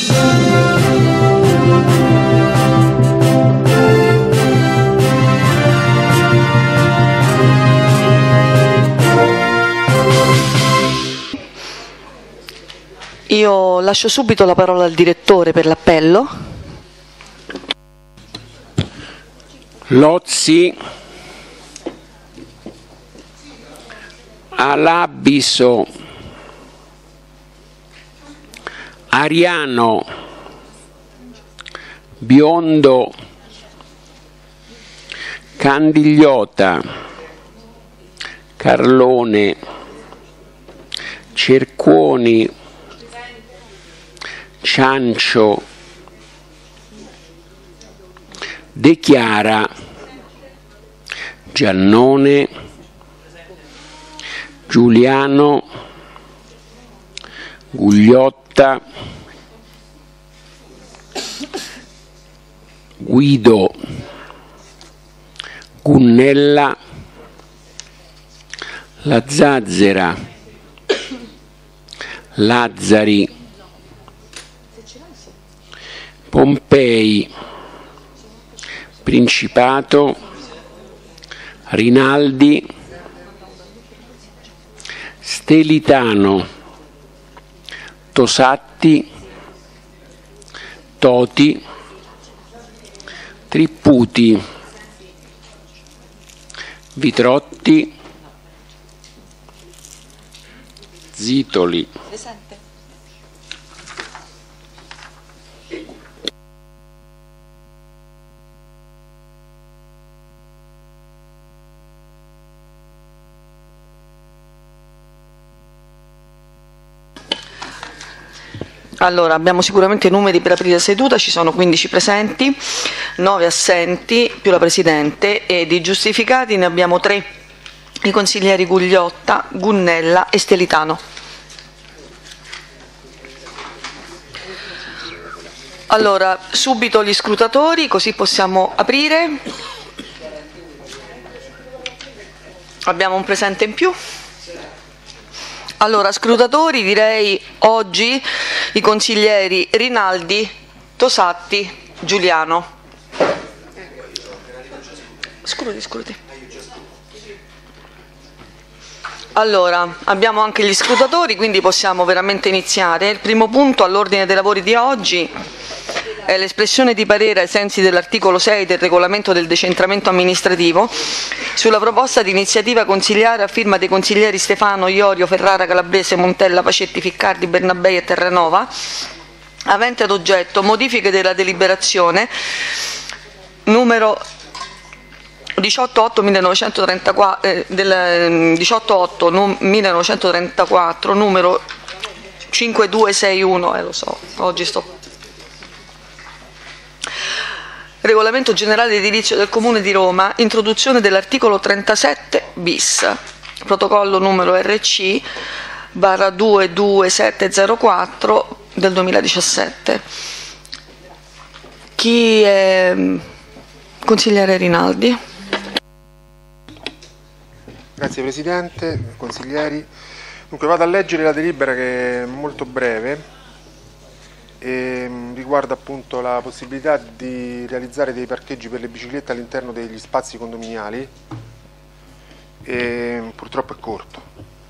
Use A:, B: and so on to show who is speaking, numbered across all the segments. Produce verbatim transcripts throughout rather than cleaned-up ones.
A: Io lascio subito la parola al direttore per l'appello.
B: Lozzi, Alabiso, Ariano, Biondo, Candigliota, Carlone, Cercuoni, Ciancio, De Chiara, Giannone, Giuliano, Gugliotta, Guido, Gunnella, La Zazzera, Lazzari, Pompei, Principato, Rinaldi, Stelitano, Tosatti, Toti, Tripputi, Vitrotti, Zitoli.
A: Allora, abbiamo sicuramente i numeri per aprire seduta, ci sono quindici presenti, nove assenti, più la Presidente, e di giustificati ne abbiamo tre, i consiglieri Gugliotta, Gunnella e Stelitano. Allora, subito gli scrutatori, così possiamo aprire. Abbiamo un presente in più. Allora, scrutatori, direi oggi i consiglieri Rinaldi, Tosatti, Giuliano. Scusi, scusi. Allora, abbiamo anche gli scrutatori, quindi possiamo veramente iniziare. Il primo punto all'ordine dei lavori di oggi è l'espressione di parere ai sensi dell'articolo sei del regolamento del decentramento amministrativo sulla proposta di iniziativa consigliare a firma dei consiglieri Stefano, Iorio, Ferrara, Calabrese, Montella, Pacetti, Ficcardi, Bernabei e Terranova, avente ad oggetto modifiche della deliberazione numero diciotto otto millenovecentotrentaquattro, eh, del diciotto otto millenovecentotrentaquattro, numero cinquantadue sessantuno, eh lo so, oggi sto... Regolamento generale edilizio del Comune di Roma, introduzione dell'articolo trentasette bis, protocollo numero R C barra due due sette zero quattro del duemiladiciassette. Chi è consigliere Rinaldi?
C: Grazie Presidente, consiglieri. Dunque vado a leggere la delibera, che è molto breve e riguarda appunto la possibilità di realizzare dei parcheggi per le biciclette all'interno degli spazi condominiali, e purtroppo è corto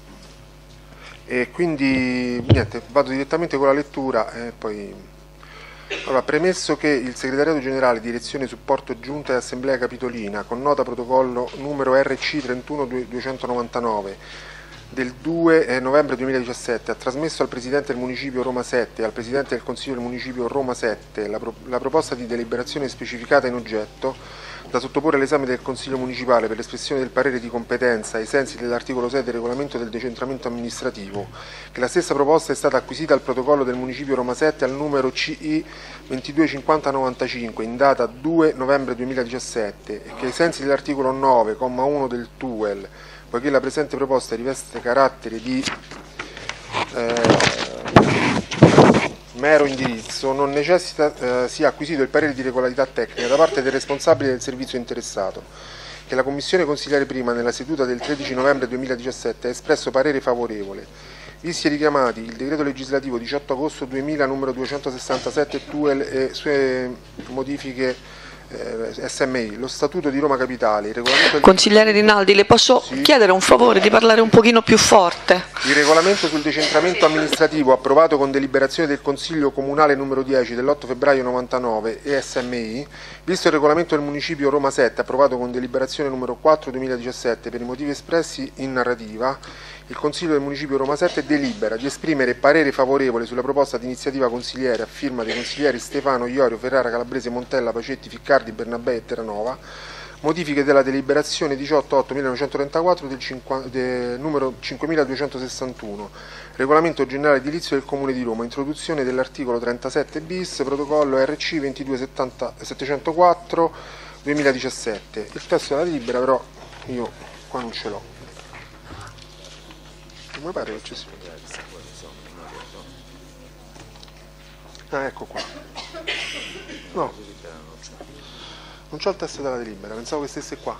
C: e quindi niente, vado direttamente con la lettura e poi allora, premesso che il Segretariato Generale Direzione Supporto Giunta e Assemblea Capitolina con nota protocollo numero R C trentuno duecentonovantanove del due novembre duemiladiciassette ha trasmesso al Presidente del Municipio Roma sette e al Presidente del Consiglio del Municipio Roma sette la, pro la proposta di deliberazione specificata in oggetto, da sottoporre all'esame del Consiglio Municipale per l'espressione del parere di competenza ai sensi dell'articolo sei del regolamento del decentramento amministrativo, che la stessa proposta è stata acquisita al protocollo del Municipio Roma sette al numero C I ventidue cinquanta novantacinque in data due novembre duemiladiciassette e che ai sensi dell'articolo nove comma uno del T U E L, poiché la presente proposta riveste carattere di eh, mero indirizzo, non necessita eh, sia acquisito il parere di regolarità tecnica da parte del responsabile del servizio interessato, che la Commissione Consigliare prima nella seduta del tredici novembre duemiladiciassette ha espresso parere favorevole Visti e richiamati il decreto legislativo diciotto agosto duemila numero duecentosessantasette T U E L e sue modifiche eh, S M I, lo Statuto di Roma Capitale, il regolamento del...
A: Consigliere Rinaldi, le posso sì. chiedere un favore di parlare un pochino più forte?
C: Il regolamento sul decentramento amministrativo approvato con deliberazione del Consiglio Comunale numero dieci dell'otto febbraio novantanove e S M I, visto il regolamento del Municipio Roma sette approvato con deliberazione numero quattro duemiladiciassette per i motivi espressi in narrativa, il Consiglio del Municipio Roma sette delibera di esprimere parere favorevole sulla proposta di iniziativa consigliere a firma dei consiglieri Stefano, Iorio, Ferrara, Calabrese, Montella, Pacetti, Ficcardi, Bernabé e Terranova, modifiche della deliberazione diciotto otto millenovecentotrentaquattro del, del numero cinquemiladuecentosessantuno, regolamento generale edilizio del Comune di Roma, introduzione dell'articolo trentasette bis, protocollo R C ventidue settecentoquattro duemiladiciassette. Il testo della delibera però io qua non ce l'ho. Mi pare che ci sia. Ah, ecco qua. No, non c'ho il testo della delibera, pensavo che stesse qua.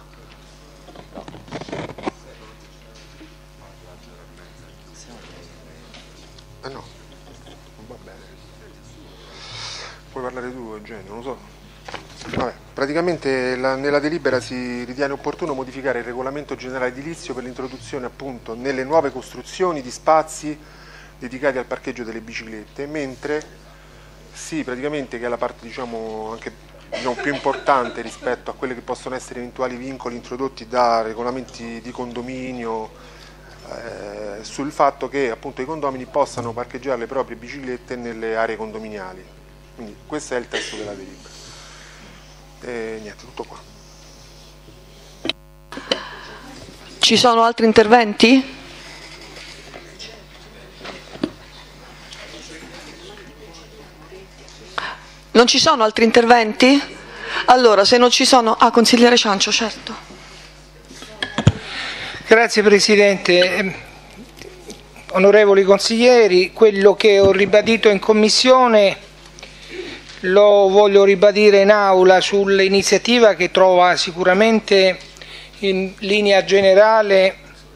C: Ah no, non va bene. Puoi parlare tu, Eugenio, non lo so. Vabbè, praticamente la, nella delibera si ritiene opportuno modificare il regolamento generale edilizio per l'introduzione appunto nelle nuove costruzioni di spazi dedicati al parcheggio delle biciclette, mentre sì, praticamente che è la parte diciamo anche diciamo, più importante rispetto a quelli che possono essere eventuali vincoli introdotti da regolamenti di condominio eh, sul fatto che appunto i condomini possano parcheggiare le proprie biciclette nelle aree condominiali. Quindi questo è il testo della delibera. E niente, tutto qua.
A: Ci sono altri interventi? Non ci sono altri interventi? Allora, se non ci sono... Ah, consigliere Ciancio, certo.
D: Grazie Presidente. Onorevoli consiglieri, quello che ho ribadito in Commissione lo voglio ribadire in aula sull'iniziativa che trova sicuramente in linea generale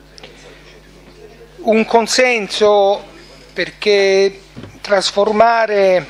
D: un consenso, perché trasformare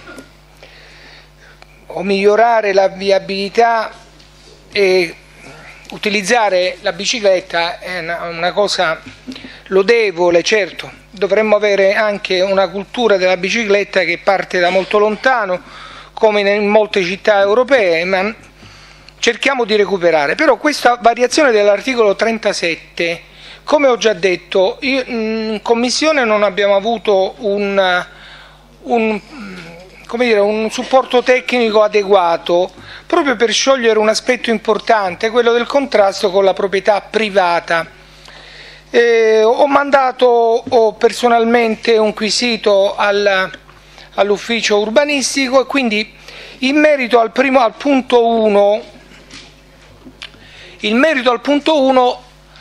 D: o migliorare la viabilità e utilizzare la bicicletta è una, una cosa lodevole. Certo, dovremmo avere anche una cultura della bicicletta che parte da molto lontano, come in molte città europee, ma cerchiamo di recuperare. Però questa variazione dell'articolo trentasette, come ho già detto, io, in Commissione non abbiamo avuto un, un, come dire, un supporto tecnico adeguato, proprio per sciogliere un aspetto importante, quello del contrasto con la proprietà privata. Eh, ho mandato ho personalmente un quesito al all'ufficio urbanistico e quindi in merito al primo al punto uno il merito al punto uno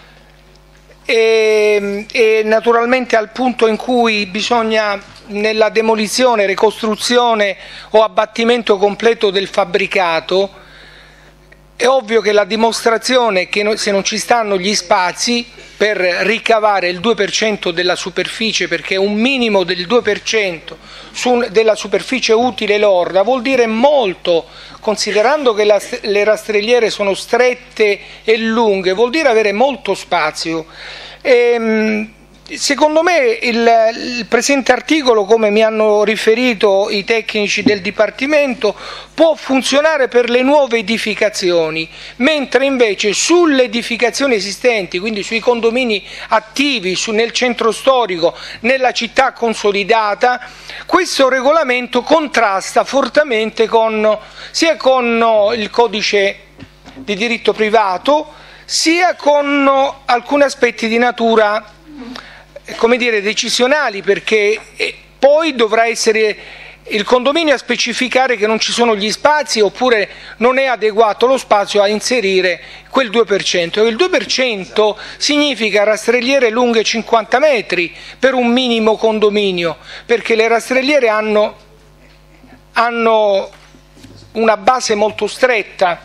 D: e, e naturalmente al punto in cui bisogna nella demolizione, ricostruzione o abbattimento completo del fabbricato. È ovvio che la dimostrazione che se non ci stanno gli spazi per ricavare il due per cento della superficie, perché un minimo del due per cento su, della superficie utile lorda vuol dire molto, considerando che la, le rastrelliere sono strette e lunghe, vuol dire avere molto spazio. E, secondo me il, il presente articolo, come mi hanno riferito i tecnici del Dipartimento, può funzionare per le nuove edificazioni, mentre invece sulle edificazioni esistenti, quindi sui condomini attivi, su, nel centro storico, nella città consolidata, questo regolamento contrasta fortemente con, sia con il codice di diritto privato, sia con alcuni aspetti di natura come dire, decisionali, perché poi dovrà essere il condominio a specificare che non ci sono gli spazi oppure non è adeguato lo spazio a inserire quel due per cento. Il due per cento significa rastrelliere lunghe cinquanta metri per un minimo condominio, perché le rastrelliere hanno, hanno una base molto stretta.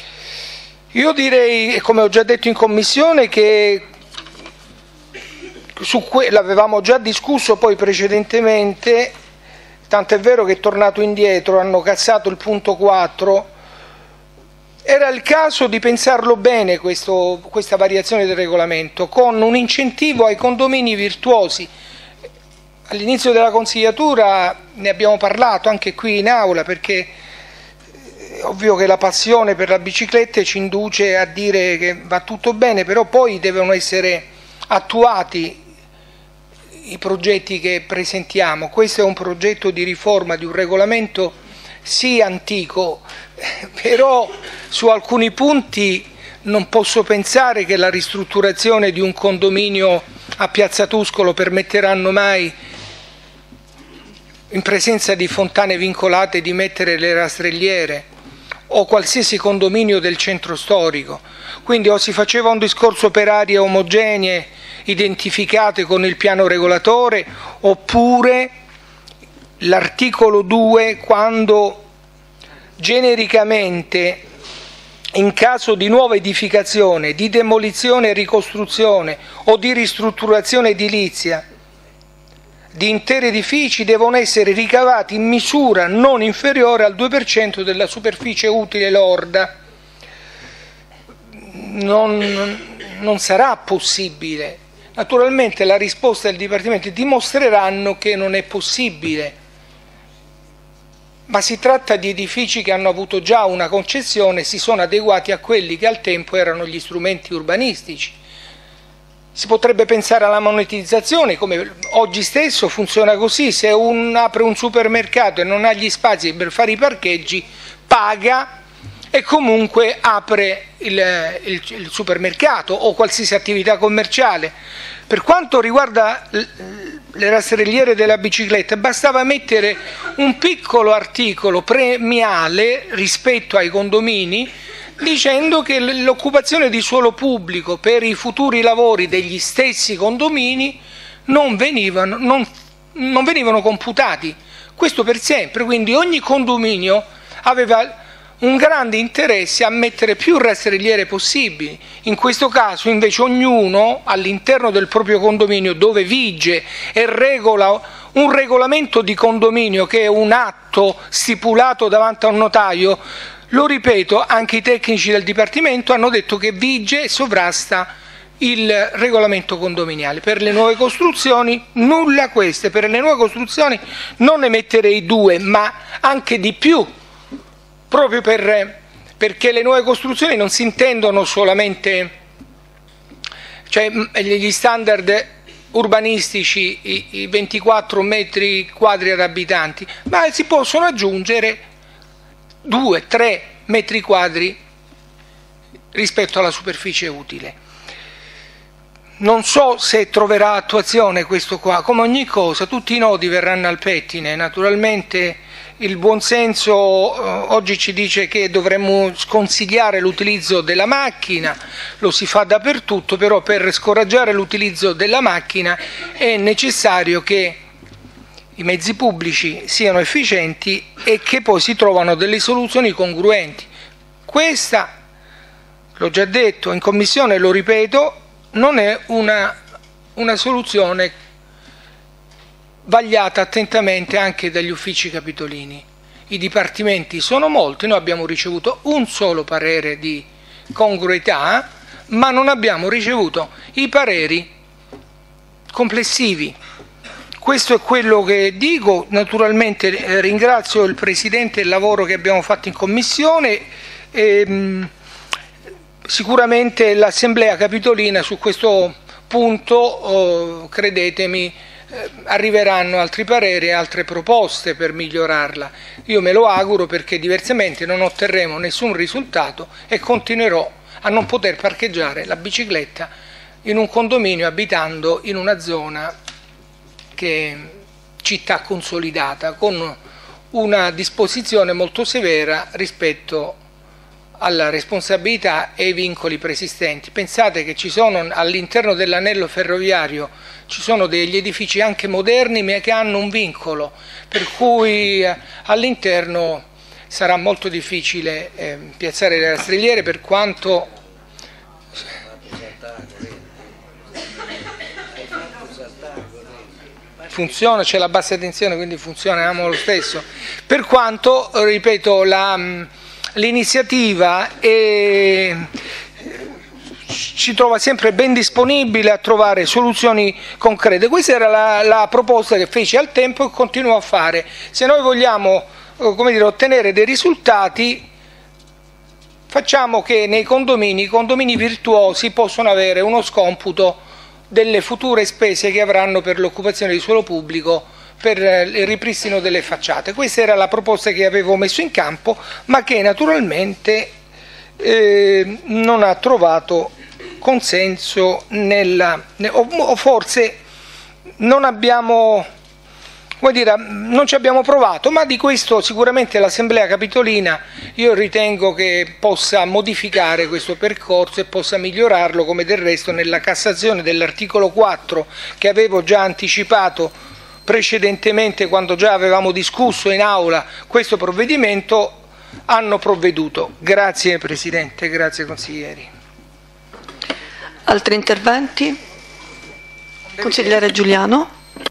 D: Io direi, come ho già detto in Commissione, che su l'avevamo già discusso poi precedentemente, tanto è vero che è tornato indietro, hanno cassato il punto quattro. Era il caso di pensarlo bene questo, questa variazione del regolamento, con un incentivo ai condomini virtuosi. All'inizio della consigliatura ne abbiamo parlato anche qui in aula, perché è ovvio che la passione per la bicicletta ci induce a dire che va tutto bene, però poi devono essere attuati i progetti che presentiamo. Questo è un progetto di riforma di un regolamento sì antico, però su alcuni punti non posso pensare che la ristrutturazione di un condominio a Piazza Tuscolo permetteranno mai, in presenza di fontane vincolate, di mettere le rastrelliere, o qualsiasi condominio del centro storico. Quindi o si faceva un discorso per aree omogenee identificate con il piano regolatore, oppure l'articolo due, quando genericamente in caso di nuova edificazione, di demolizione e ricostruzione o di ristrutturazione edilizia di interi edifici, devono essere ricavati in misura non inferiore al due per cento della superficie utile lorda. Non, non sarà possibile. Naturalmente la risposta del Dipartimento dimostreranno che non è possibile, ma si tratta di edifici che hanno avuto già una concessione, si sono adeguati a quelli che al tempo erano gli strumenti urbanistici. Si potrebbe pensare alla monetizzazione, come oggi stesso funziona così: se un apre un supermercato e non ha gli spazi per fare i parcheggi, paga e comunque apre il, il, il supermercato o qualsiasi attività commerciale. Per quanto riguarda le rastrelliere della bicicletta, bastava mettere un piccolo articolo premiale rispetto ai condomini, dicendo che l'occupazione di suolo pubblico per i futuri lavori degli stessi condomini non venivano, non, non venivano computati. Questo per sempre, quindi ogni condominio aveva un grande interesse a mettere più rastrelliere possibili. In questo caso invece ognuno all'interno del proprio condominio, dove vige e regola un regolamento di condominio che è un atto stipulato davanti a un notaio, lo ripeto, anche i tecnici del Dipartimento hanno detto che vige e sovrasta il regolamento condominiale. Per le nuove costruzioni nulla queste, per le nuove costruzioni non ne metterei due, ma anche di più, proprio per, perché le nuove costruzioni non si intendono solamente, cioè gli standard urbanistici, i, i ventiquattro metri quadri ad abitanti, ma si possono aggiungere due tre metri quadri rispetto alla superficie utile. Non so se troverà attuazione questo qua. Come ogni cosa, tutti i nodi verranno al pettine. Naturalmente il buonsenso eh, oggi ci dice che dovremmo sconsigliare l'utilizzo della macchina, lo si fa dappertutto, però per scoraggiare l'utilizzo della macchina è necessario che i mezzi pubblici siano efficienti e che poi si trovano delle soluzioni congruenti. Questa, l'ho già detto in commissione, lo ripeto, non è una, una soluzione vagliata attentamente anche dagli uffici capitolini. I dipartimenti sono molti, noi abbiamo ricevuto un solo parere di congruità, ma non abbiamo ricevuto i pareri complessivi. Questo è quello che dico. Naturalmente eh, ringrazio il Presidente del lavoro che abbiamo fatto in Commissione e mh, sicuramente l'Assemblea Capitolina su questo punto, oh, credetemi, eh, arriveranno altri pareri e altre proposte per migliorarla. Io me lo auguro, perché diversamente non otterremo nessun risultato e continuerò a non poter parcheggiare la bicicletta in un condominio abitando in una zona che è città consolidata, con una disposizione molto severa rispetto alla responsabilità e ai vincoli preesistenti. Pensate che ci sono all'interno dell'anello ferroviario ci sono degli edifici anche moderni ma che hanno un vincolo, per cui all'interno sarà molto difficile eh, piazzare le rastrelliere, per quanto funziona, c'è la bassa tensione, quindi funzioniamo lo stesso. Per quanto, ripeto, l'iniziativa ci trova sempre ben disponibile a trovare soluzioni concrete. Questa era la, la proposta che feci al tempo e continuo a fare. Se noi vogliamo, come dire, ottenere dei risultati, facciamo che nei condomini, i condomini virtuosi possono avere uno scomputo delle future spese che avranno per l'occupazione di suolo pubblico, per il ripristino delle facciate. Questa era la proposta che avevo messo in campo, ma che naturalmente eh, non ha trovato consenso nella, o forse non abbiamo, come dire, non ci abbiamo provato, ma di questo sicuramente l'Assemblea Capitolina io ritengo che possa modificare questo percorso e possa migliorarlo, come del resto nella cassazione dell'articolo quattro che avevo già anticipato precedentemente quando già avevamo discusso in aula questo provvedimento hanno provveduto. Grazie Presidente, grazie consiglieri.
A: Altri interventi? Consigliere Giuliano.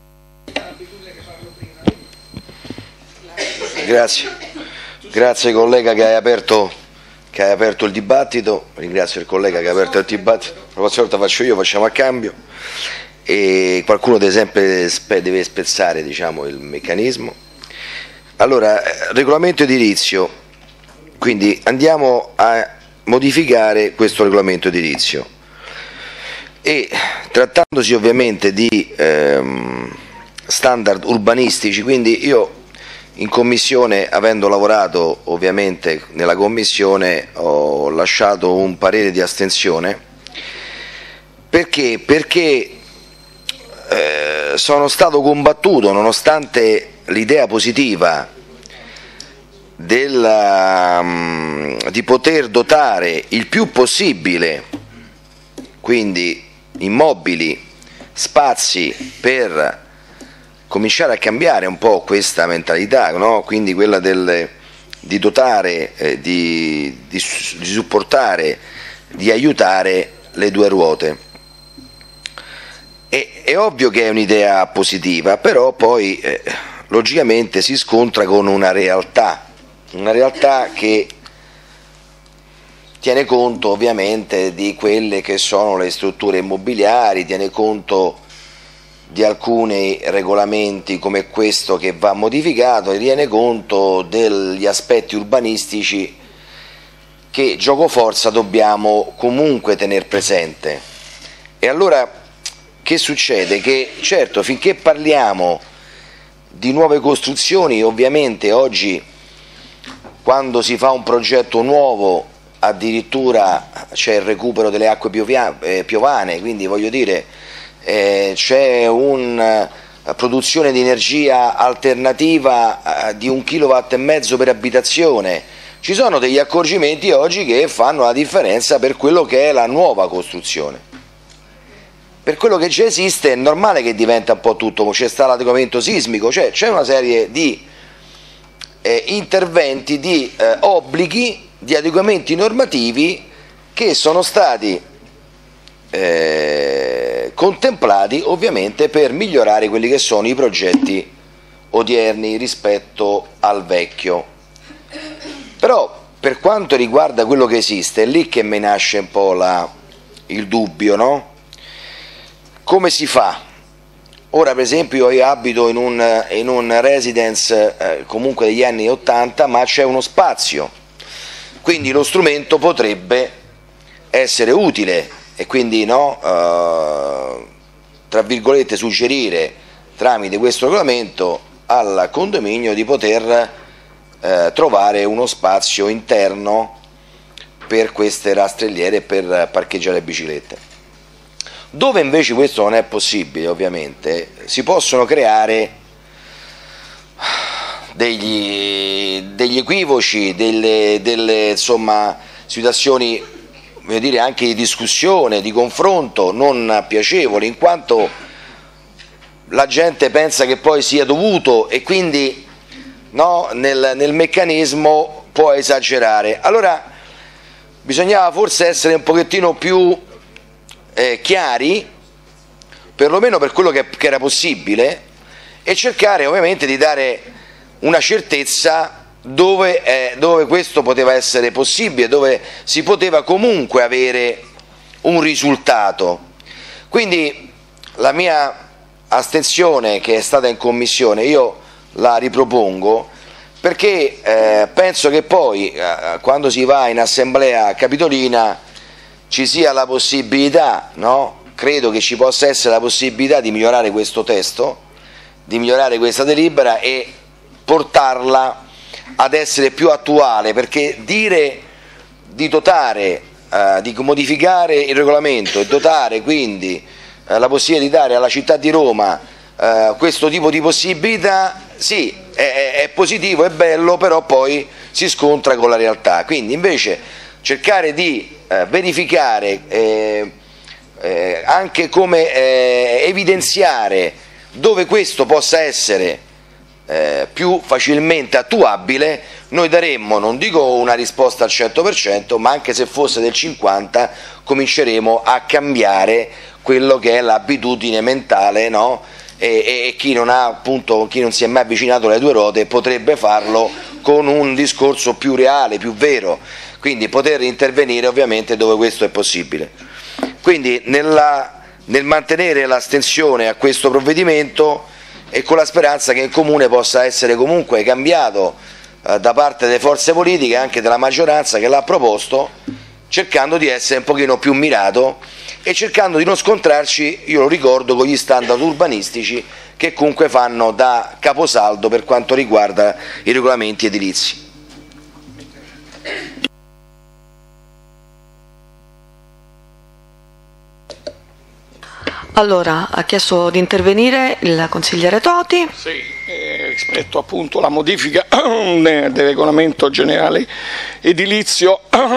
E: Grazie, grazie collega che hai aperto, che hai aperto il dibattito, ringrazio il collega che ha aperto il dibattito, la prossima volta faccio io, facciamo a cambio, e qualcuno deve sempre deve spezzare, diciamo, il meccanismo. Allora, regolamento edilizio, quindi andiamo a modificare questo regolamento edilizio e trattandosi ovviamente di ehm, standard urbanistici, quindi io in commissione, avendo lavorato ovviamente nella commissione, ho lasciato un parere di astensione. Perché? Perché eh, sono stato combattuto, nonostante l'idea positiva della, um, di poter dotare il più possibile, quindi immobili, spazi per cominciare a cambiare un po' questa mentalità, no? Quindi quella del, di dotare, eh, di, di, di supportare, di aiutare le due ruote. E, è ovvio che è un'idea positiva, però poi eh, logicamente si scontra con una realtà, una realtà che tiene conto ovviamente di quelle che sono le strutture immobiliari, tiene conto di alcuni regolamenti come questo che va modificato e tiene conto degli aspetti urbanistici che giocoforza dobbiamo comunque tener presente. E allora che succede? Che certo, finché parliamo di nuove costruzioni, ovviamente oggi quando si fa un progetto nuovo addirittura c'è il recupero delle acque piovane, quindi voglio dire Eh, c'è una produzione di energia alternativa eh, di un kilowatt e mezzo per abitazione. Ci sono degli accorgimenti oggi che fanno la differenza per quello che è la nuova costruzione. Per quello che già esiste è normale che diventa un po' tutto, c'è stato l'adeguamento sismico, cioè c'è una serie di eh, interventi, di eh, obblighi, di adeguamenti normativi che sono stati Eh, contemplati ovviamente per migliorare quelli che sono i progetti odierni rispetto al vecchio. Però per quanto riguarda quello che esiste, è lì che mi nasce un po' la, il dubbio, no? Come si fa? Ora per esempio io abito in un, in un residence eh, comunque degli anni ottanta, ma c'è uno spazio, quindi lo strumento potrebbe essere utile e quindi no, eh, tra virgolette suggerire tramite questo regolamento al condominio di poter eh, trovare uno spazio interno per queste rastrelliere per parcheggiare le biciclette. Dove invece questo non è possibile, ovviamente, si possono creare degli, degli equivoci, delle, delle insomma, situazioni, voglio dire, anche di discussione, di confronto non piacevoli, in quanto la gente pensa che poi sia dovuto e quindi no, nel, nel meccanismo può esagerare. Allora bisognava forse essere un pochettino più eh, chiari, perlomeno per quello che, che era possibile, e cercare ovviamente di dare una certezza dove, eh, dove questo poteva essere possibile, dove si poteva comunque avere un risultato. Quindi la mia astensione che è stata in commissione io la ripropongo perché eh, penso che poi eh, quando si va in assemblea capitolina ci sia la possibilità, no? Credo che ci possa essere la possibilità di migliorare questo testo, di migliorare questa delibera e portarla ad essere più attuale, perché dire di dotare, eh, di modificare il regolamento e dotare quindi eh, la possibilità di dare alla città di Roma eh, questo tipo di possibilità, sì, è, è positivo, è bello, però poi si scontra con la realtà. Quindi invece cercare di eh, verificare eh, eh, anche come eh, evidenziare dove questo possa essere Eh, più facilmente attuabile, noi daremmo, non dico una risposta al cento per cento, ma anche se fosse del cinquanta per cento cominceremo a cambiare quello che è l'abitudine mentale, no? e, e chi non ha, appunto, chi non si è mai avvicinato alle due ruote potrebbe farlo con un discorso più reale, più vero, quindi poter intervenire ovviamente dove questo è possibile. Quindi nella, nel mantenere l'astensione a questo provvedimento e con la speranza che il Comune possa essere comunque cambiato eh, da parte delle forze politiche, anche della maggioranza che l'ha proposto, cercando di essere un pochino più mirato e cercando di non scontrarci, io lo ricordo, con gli standard urbanistici che comunque fanno da caposaldo per quanto riguarda i regolamenti edilizi.
A: Allora, ha chiesto di intervenire il consigliere Toti.
D: Sì, eh, rispetto appunto alla modifica del regolamento generale edilizio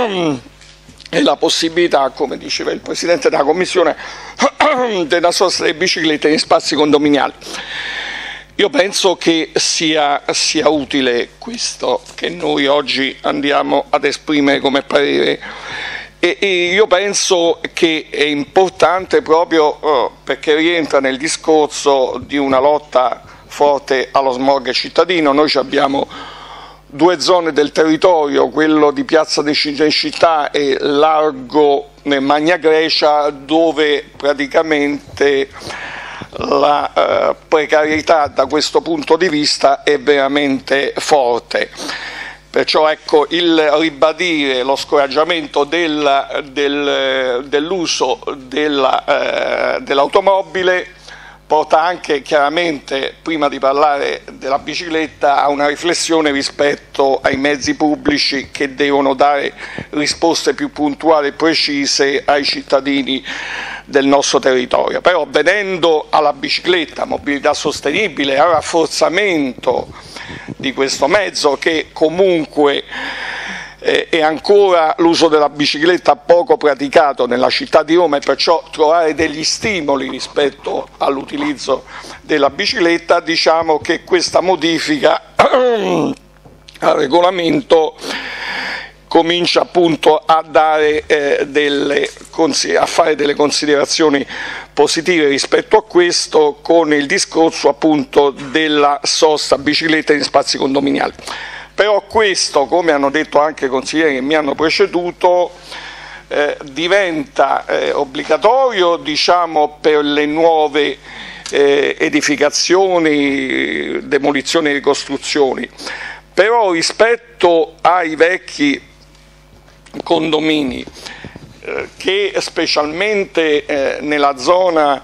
D: e la possibilità, come diceva il Presidente della Commissione, della sosta delle biciclette in spazi condominiali. Io penso che sia, sia utile questo che noi oggi andiamo ad esprimere come parere. E io penso che è importante proprio uh, perché rientra nel discorso di una lotta forte allo smog cittadino. Noi abbiamo due zone del territorio, quello di Piazza de Cinecittà e Largo Magna Grecia, dove praticamente la uh, precarietà da questo punto di vista è veramente forte. Perciò ecco, il ribadire lo scoraggiamento del, del, dell'uso della, eh, dell'automobile porta anche chiaramente, prima di parlare della bicicletta, a una riflessione rispetto ai mezzi pubblici che devono dare risposte più puntuali e precise ai cittadini del nostro territorio. Però venendo alla bicicletta, mobilità sostenibile, al rafforzamento di questo mezzo che comunque eh, è ancora l'uso della bicicletta poco praticato nella città di Roma e perciò trovare degli stimoli rispetto all'utilizzo della bicicletta, diciamo che questa modifica al regolamento comincia appunto a, dare, eh, delle, a fare delle considerazioni positive rispetto a questo, con il discorso appunto della sosta bicicletta in spazi condominiali. Però questo, come hanno detto anche i consiglieri che mi hanno preceduto, eh, diventa eh, obbligatorio, diciamo, per le nuove eh, edificazioni, demolizioni e ricostruzioni. Però rispetto ai vecchi condomini eh, che specialmente eh, nella zona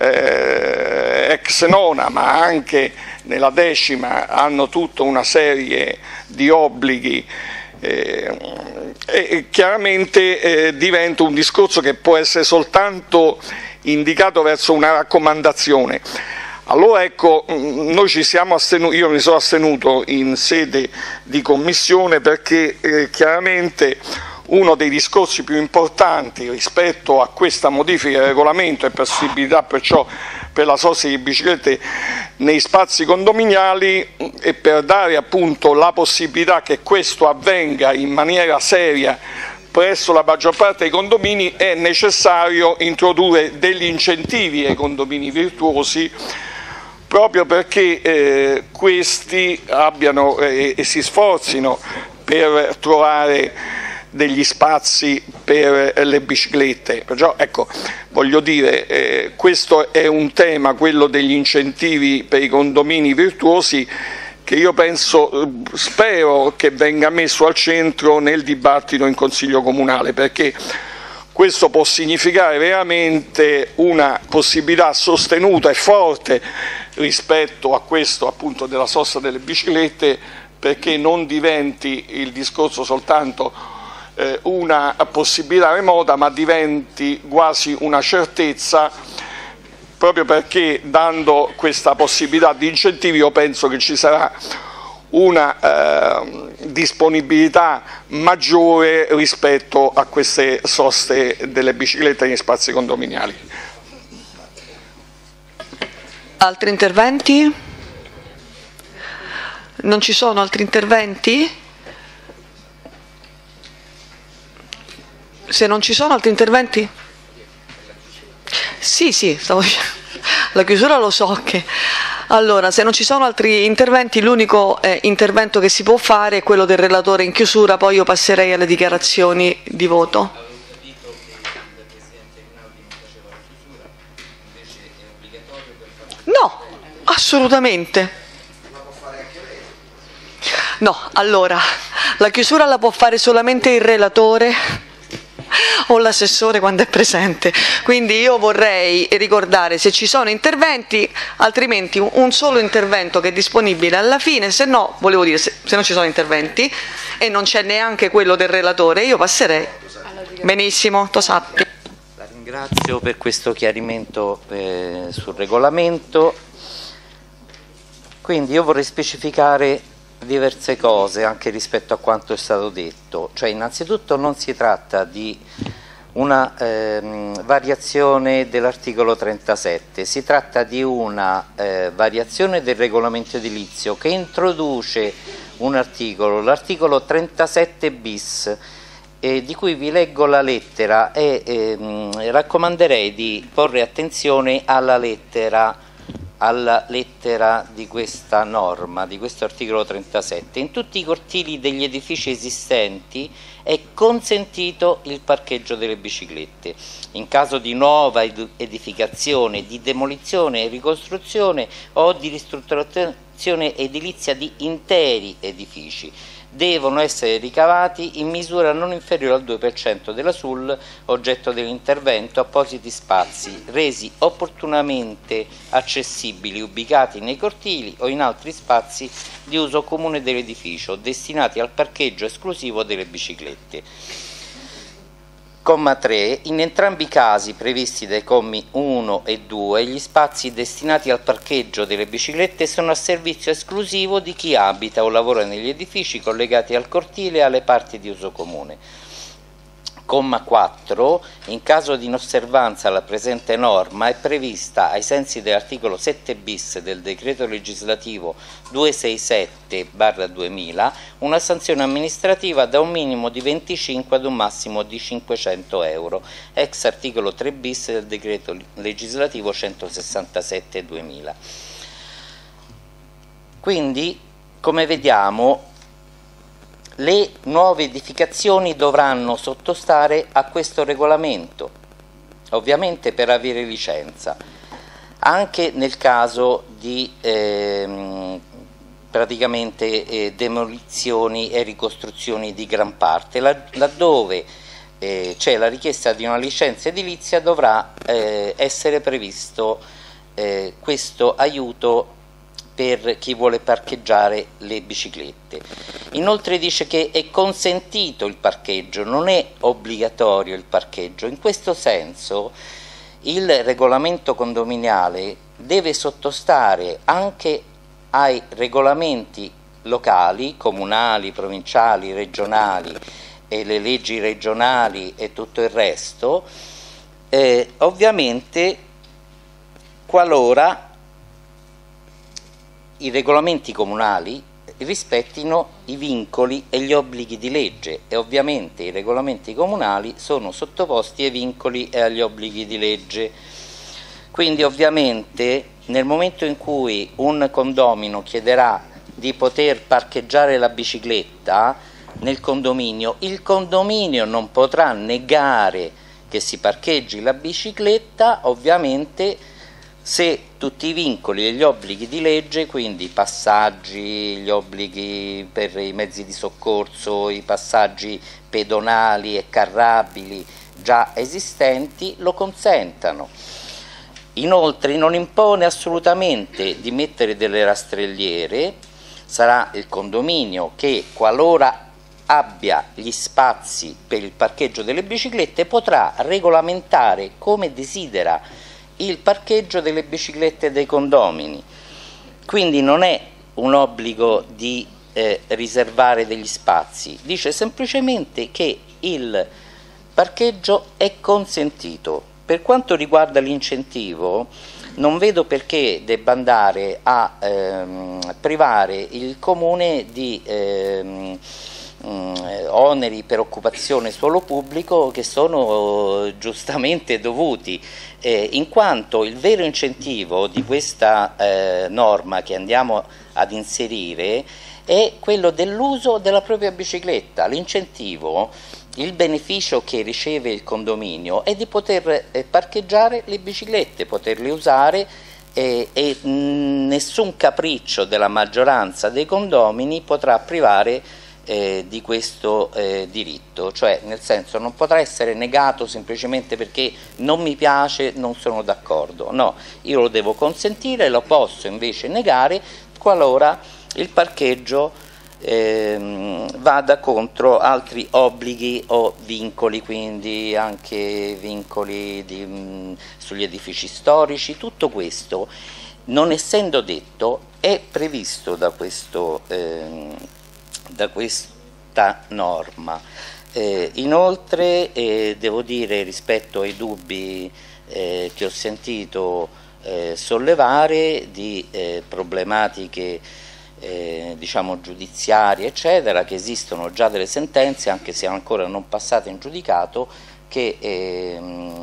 D: eh, ex nona ma anche nella decima hanno tutta una serie di obblighi eh, e chiaramente eh, diventa un discorso che può essere soltanto indicato verso una raccomandazione. Allora ecco, noi ci siamo astenuti, io mi sono astenuto in sede di commissione perché eh, chiaramente uno dei discorsi più importanti rispetto a questa modifica del regolamento e possibilità perciò per la sosta di biciclette nei spazi condominiali e per dare appunto la possibilità che questo avvenga in maniera seria presso la maggior parte dei condomini è necessario introdurre degli incentivi ai condomini virtuosi
F: proprio perché eh, questi abbiano eh, e si sforzino per trovare degli spazi per le biciclette. Perciò ecco, voglio dire, eh, questo è un tema, quello degli incentivi per i condomini virtuosi, che io penso, spero che venga messo al centro nel dibattito in Consiglio Comunale, perché questo può significare veramente una possibilità sostenuta e forte rispetto a questo appunto della sosta delle biciclette, perché non diventi il discorso soltanto eh, una possibilità remota, ma diventi quasi una certezza, proprio perché dando questa possibilità di incentivi io penso che ci sarà una eh, disponibilità maggiore rispetto a queste soste delle biciclette negli spazi condominiali.
A: Altri interventi? Non ci sono altri interventi? Se non ci sono altri interventi? Sì, sì, stavo dicendo. La chiusura lo so che... Allora, se non ci sono altri interventi, l'unico eh, intervento che si può fare è quello del relatore in chiusura, poi io passerei alle dichiarazioni di voto. No, assolutamente. No, allora, la chiusura la può fare solamente il relatore o l'assessore quando è presente, quindi io vorrei ricordare se ci sono interventi, altrimenti un solo intervento che è disponibile alla fine, se no, volevo dire, se, se non ci sono interventi e non c'è neanche quello del relatore, io passerei. Benissimo, Tosatti.
G: La ringrazio per questo chiarimento eh, sul regolamento. Quindi io vorrei specificare diverse cose anche rispetto a quanto è stato detto. Cioè, innanzitutto non si tratta di una ehm, variazione dell'articolo trentasette, si tratta di una eh, variazione del regolamento edilizio che introduce un articolo, l'articolo trentasette bis, eh, di cui vi leggo la lettera e ehm, raccomanderei di porre attenzione alla lettera alla lettera di questa norma, di questo articolo trentasette. In tutti i cortili degli edifici esistenti è consentito il parcheggio delle biciclette. In caso di nuova edificazione, di demolizione e ricostruzione o di ristrutturazione edilizia di interi edifici, devono essere ricavati in misura non inferiore al due per cento della S U L oggetto dell'intervento appositi spazi resi opportunamente accessibili ubicati nei cortili o in altri spazi di uso comune dell'edificio destinati al parcheggio esclusivo delle biciclette. Comma tre. In entrambi i casi previsti dai commi uno e due, gli spazi destinati al parcheggio delle biciclette sono a servizio esclusivo di chi abita o lavora negli edifici collegati al cortile e alle parti di uso comune. Comma quattro. In caso di inosservanza alla presente norma è prevista, ai sensi dell'articolo sette bis del decreto legislativo duecentosessantasette barra duemila, una sanzione amministrativa da un minimo di venticinque ad un massimo di cinquecento euro, ex articolo tre bis del decreto legislativo centosessantasette duemila. Quindi, come vediamo, le nuove edificazioni dovranno sottostare a questo regolamento, ovviamente per avere licenza, anche nel caso di ehm, praticamente eh, demolizioni e ricostruzioni di gran parte, laddove eh, c'è la richiesta di una licenza edilizia dovrà eh, essere previsto eh, questo aiuto per chi vuole parcheggiare le biciclette. Inoltre dice che è consentito il parcheggio, non è obbligatorio il parcheggio. In questo senso il regolamento condominiale deve sottostare anche ai regolamenti locali, comunali, provinciali, regionali e le leggi regionali e tutto il resto, eh, ovviamente qualora i regolamenti comunali rispettino i vincoli e gli obblighi di legge, e ovviamente i regolamenti comunali sono sottoposti ai vincoli e agli obblighi di legge. Quindi ovviamente nel momento in cui un condomino chiederà di poter parcheggiare la bicicletta nel condominio, il condominio non potrà negare che si parcheggi la bicicletta, ovviamente se tutti i vincoli e gli obblighi di legge, quindi i passaggi, gli obblighi per i mezzi di soccorso, i passaggi pedonali e carrabili già esistenti, lo consentano. Inoltre non impone assolutamente di mettere delle rastrelliere, sarà il condominio che, qualora abbia gli spazi per il parcheggio delle biciclette, potrà regolamentare come desidera il parcheggio delle biciclette dei condomini. Quindi non è un obbligo di eh, riservare degli spazi, dice semplicemente che il parcheggio è consentito. Per quanto riguarda l'incentivo, non vedo perché debba andare a ehm, privare il comune di ehm, oneri per occupazione suolo pubblico che sono eh, giustamente dovuti, eh, in quanto il vero incentivo di questa eh, norma che andiamo ad inserire è quello dell'uso della propria bicicletta. L'incentivo, il beneficio che riceve il condominio è di poter eh, parcheggiare le biciclette, poterle usare eh, e mh, nessun capriccio della maggioranza dei condomini potrà privare Eh, di questo eh, diritto, cioè nel senso non potrà essere negato semplicemente perché non mi piace, non sono d'accordo, no, io lo devo consentire, lo posso invece negare qualora il parcheggio eh, vada contro altri obblighi o vincoli, quindi anche vincoli di, mh, sugli edifici storici. Tutto questo, non essendo detto, è previsto da questo eh, da questa norma. Eh, inoltre eh, devo dire, rispetto ai dubbi eh, che ho sentito eh, sollevare di eh, problematiche eh, diciamo giudiziarie eccetera, che esistono già delle sentenze, anche se ancora non passate in giudicato, che eh,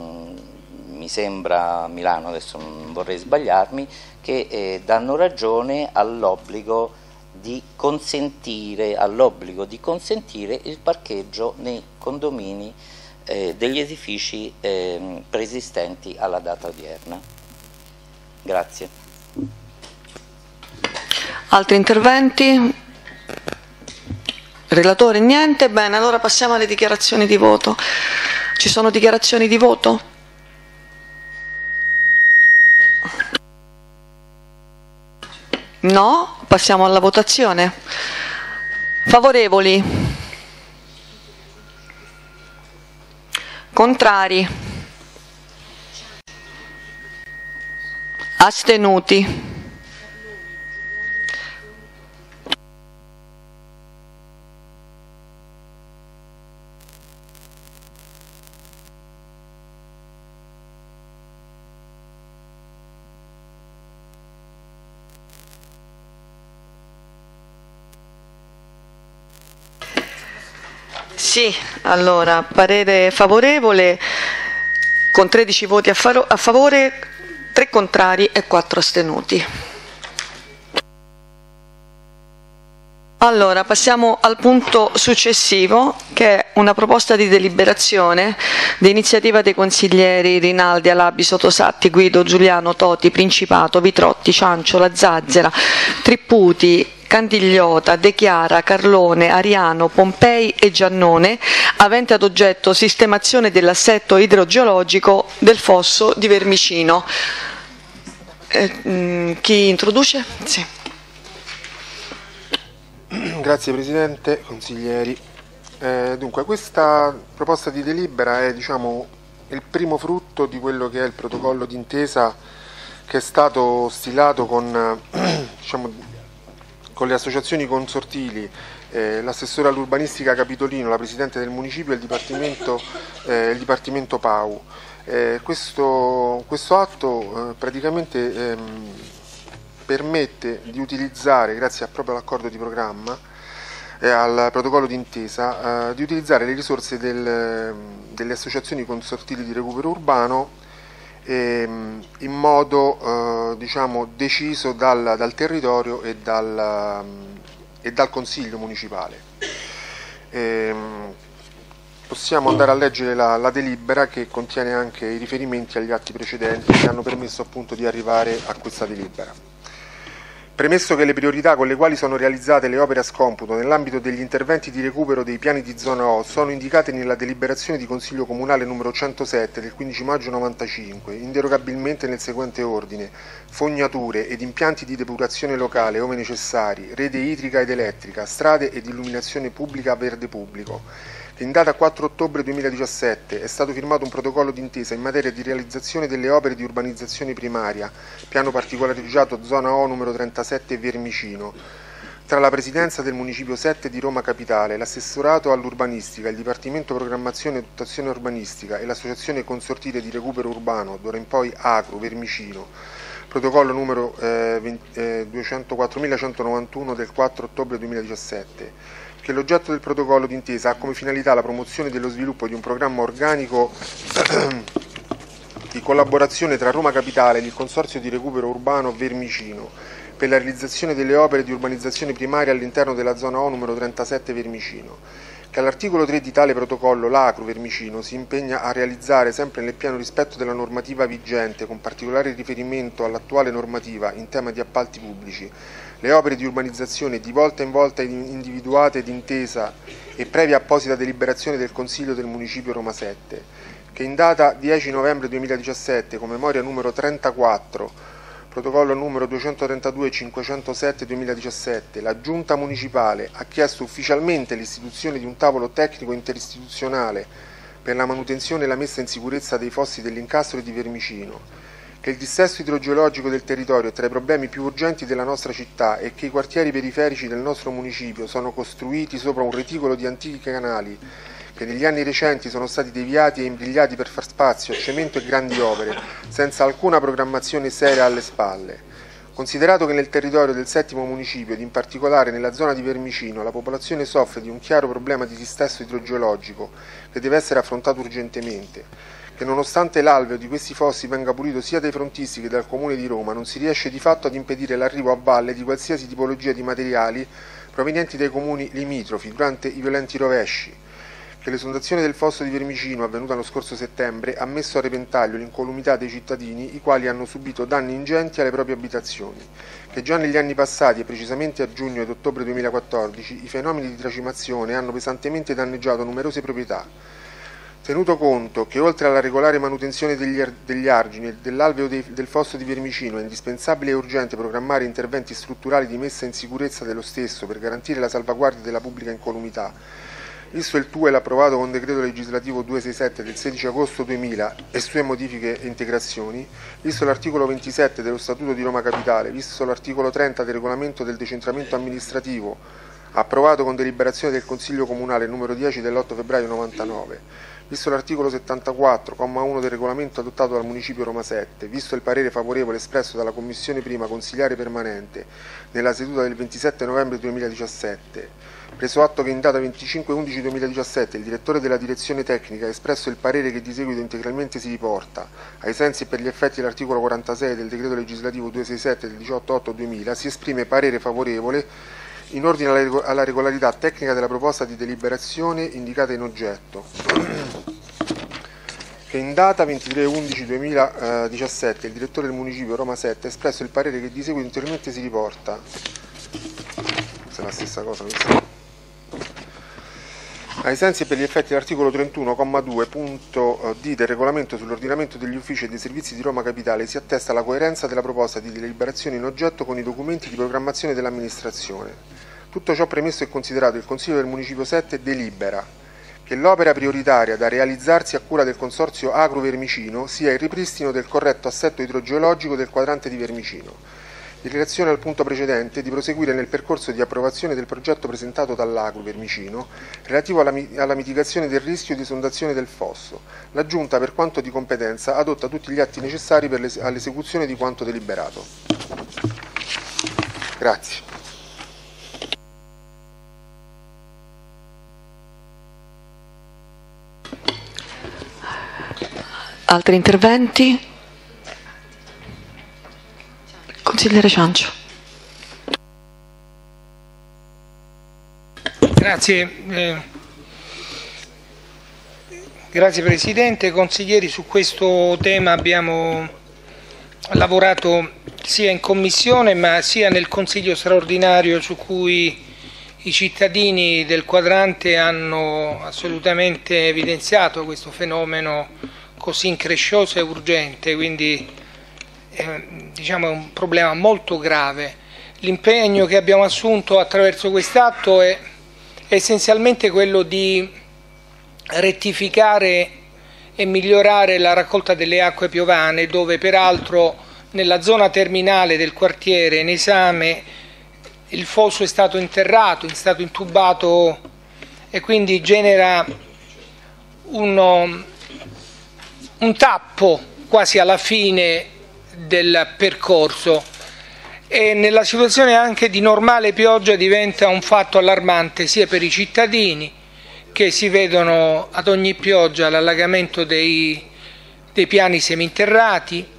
G: mi sembra a Milano, adesso non vorrei sbagliarmi, che eh, danno ragione all'obbligo di consentire, all'obbligo di consentire il parcheggio nei condomini eh, degli edifici eh, preesistenti alla data odierna. Grazie.
A: Altri interventi? Relatore, niente? Bene, allora passiamo alle dichiarazioni di voto. Ci sono dichiarazioni di voto? No? Passiamo alla votazione. Favorevoli? Contrari? Astenuti? Sì, allora, parere favorevole con tredici voti a, a favore, tre contrari e quattro astenuti. Allora, passiamo al punto successivo, che è una proposta di deliberazione di iniziativa dei consiglieri Rinaldi, Alabi, Sotosatti, Guido, Giuliano, Toti, Principato, Vitrotti, Cianciola, Zazzera, Tripputi, Candigliota, De Chiara, Carlone, Ariano, Pompei e Giannone, avente ad oggetto sistemazione dell'assetto idrogeologico del fosso di Vermicino. Eh, mh, chi introduce? Sì.
C: Grazie Presidente, consiglieri. Eh, dunque, questa proposta di delibera è, diciamo, il primo frutto di quello che è il protocollo d'intesa che è stato stilato con, diciamo, con le associazioni consortili, eh, l'assessore all'urbanistica Capitolino, la Presidente del Municipio e il Dipartimento, eh, il Dipartimento P A U. Eh, questo, questo atto eh, praticamente ehm, permette di utilizzare, grazie a proprio all'accordo di programma e al protocollo d'intesa, eh, di utilizzare le risorse del, delle associazioni consortili di recupero urbano ehm, in modo eh, diciamo, deciso dal, dal territorio e dal, e dal Consiglio municipale. Ehm, possiamo andare a leggere la, la delibera, che contiene anche i riferimenti agli atti precedenti che hanno permesso appunto di arrivare a questa delibera. Premesso che le priorità con le quali sono realizzate le opere a scomputo nell'ambito degli interventi di recupero dei piani di zona O sono indicate nella deliberazione di Consiglio Comunale numero centosette del quindici maggio novantacinque, inderogabilmente nel seguente ordine: fognature ed impianti di depurazione locale ove necessari, rete idrica ed elettrica, strade ed illuminazione pubblica a verde pubblico, che in data quattro ottobre duemiladiciassette è stato firmato un protocollo d'intesa in materia di realizzazione delle opere di urbanizzazione primaria, piano particolareggiato zona O numero trentasette Vermicino, tra la Presidenza del Municipio sette di Roma Capitale, l'Assessorato all'Urbanistica, il Dipartimento Programmazione e Dotazione Urbanistica e l'Associazione Consortile di Recupero Urbano, d'ora in poi Acru Vermicino, protocollo numero eh, eh, duecentoquattromilacentonovantuno del quattro ottobre duemiladiciassette, che l'oggetto del protocollo d'intesa ha come finalità la promozione dello sviluppo di un programma organico di collaborazione tra Roma Capitale ed il Consorzio di Recupero Urbano Vermicino per la realizzazione delle opere di urbanizzazione primaria all'interno della zona O numero trentasette Vermicino, che all'articolo tre di tale protocollo l'Acru Vermicino si impegna a realizzare, sempre nel pieno rispetto della normativa vigente, con particolare riferimento all'attuale normativa in tema di appalti pubblici, le opere di urbanizzazione di volta in volta individuate d'intesa e previa apposita deliberazione del Consiglio del Municipio Roma sette, che in data dieci novembre duemiladiciassette, con memoria numero trentaquattro, protocollo numero duecentotrentadue cinquecentosette duemiladiciassette, la Giunta Municipale ha chiesto ufficialmente l'istituzione di un tavolo tecnico interistituzionale per la manutenzione e la messa in sicurezza dei fossi dell'Incastro e di Vermicino, che il dissesto idrogeologico del territorio è tra i problemi più urgenti della nostra città e che i quartieri periferici del nostro municipio sono costruiti sopra un reticolo di antichi canali che negli anni recenti sono stati deviati e imbrigliati per far spazio a cemento e grandi opere, senza alcuna programmazione seria alle spalle. Considerato che nel territorio del settimo municipio, ed in particolare nella zona di Vermicino, la popolazione soffre di un chiaro problema di dissesto idrogeologico che deve essere affrontato urgentemente, che nonostante l'alveo di questi fossi venga pulito sia dai frontisti che dal Comune di Roma, non si riesce di fatto ad impedire l'arrivo a valle di qualsiasi tipologia di materiali provenienti dai comuni limitrofi durante i violenti rovesci, che l'esondazione del fosso di Vermicino, avvenuta lo scorso settembre, ha messo a repentaglio l'incolumità dei cittadini, i quali hanno subito danni ingenti alle proprie abitazioni, che già negli anni passati, e precisamente a giugno ed ottobre duemilaquattordici, i fenomeni di tracimazione hanno pesantemente danneggiato numerose proprietà. Tenuto conto che oltre alla regolare manutenzione degli, degli argini e dell'alveo del fosso di Vermicino è indispensabile e urgente programmare interventi strutturali di messa in sicurezza dello stesso per garantire la salvaguardia della pubblica incolumità, visto il T U E L approvato con decreto legislativo duecentosessantasette del sedici agosto duemila e sue modifiche e integrazioni, visto l'articolo ventisette dello Statuto di Roma Capitale, visto l'articolo trenta del regolamento del decentramento amministrativo, approvato con deliberazione del Consiglio Comunale numero dieci dell'otto febbraio novantanove, visto l'articolo settantaquattro, comma uno del regolamento adottato dal Municipio Roma sette, visto il parere favorevole espresso dalla Commissione Prima Consiliare Permanente nella seduta del ventisette novembre duemiladiciassette, preso atto che in data venticinque undici duemiladiciassette il direttore della direzione tecnica ha espresso il parere che di seguito integralmente si riporta, ai sensi e per gli effetti dell'articolo quarantasei del decreto legislativo duecentosessantasette del diciotto otto duemila, si esprime parere favorevole in ordine alla regolarità tecnica della proposta di deliberazione indicata in oggetto, che in data ventitré undici duemiladiciassette il direttore del Municipio Roma sette ha espresso il parere che di seguito ulteriormente si riporta. Questa è la stessa cosa, mi sa. Ai sensi e per gli effetti dell'articolo trentuno, comma due, punto D del regolamento sull'ordinamento degli uffici e dei servizi di Roma Capitale, si attesta la coerenza della proposta di deliberazione in oggetto con i documenti di programmazione dell'amministrazione. Tutto ciò premesso e considerato, il Consiglio del Municipio sette delibera che l'opera prioritaria da realizzarsi a cura del Consorzio Acru Vermicino sia il ripristino del corretto assetto idrogeologico del quadrante di Vermicino. In relazione al punto precedente, di proseguire nel percorso di approvazione del progetto presentato dall'Acru Vermicino relativo alla, alla mitigazione del rischio di esondazione del fosso. La Giunta, per quanto di competenza, adotta tutti gli atti necessari per all'esecuzione di quanto deliberato. Grazie.
A: Altri interventi? Consigliere Ciancio.
D: Grazie. Eh, grazie Presidente. Consiglieri, su questo tema abbiamo lavorato sia in Commissione ma sia nel Consiglio straordinario, su cui i cittadini del quadrante hanno assolutamente evidenziato questo fenomeno così increscioso e urgente, quindi eh, diciamo è un problema molto grave. L'impegno che abbiamo assunto attraverso quest'atto è essenzialmente quello di rettificare e migliorare la raccolta delle acque piovane, dove peraltro nella zona terminale del quartiere in esame il fosso è stato interrato, è stato intubato e quindi genera uno, un tappo quasi alla fine del percorso, e nella situazione anche di normale pioggia diventa un fatto allarmante sia per i cittadini, che si vedono ad ogni pioggia l'allagamento dei, dei piani seminterrati.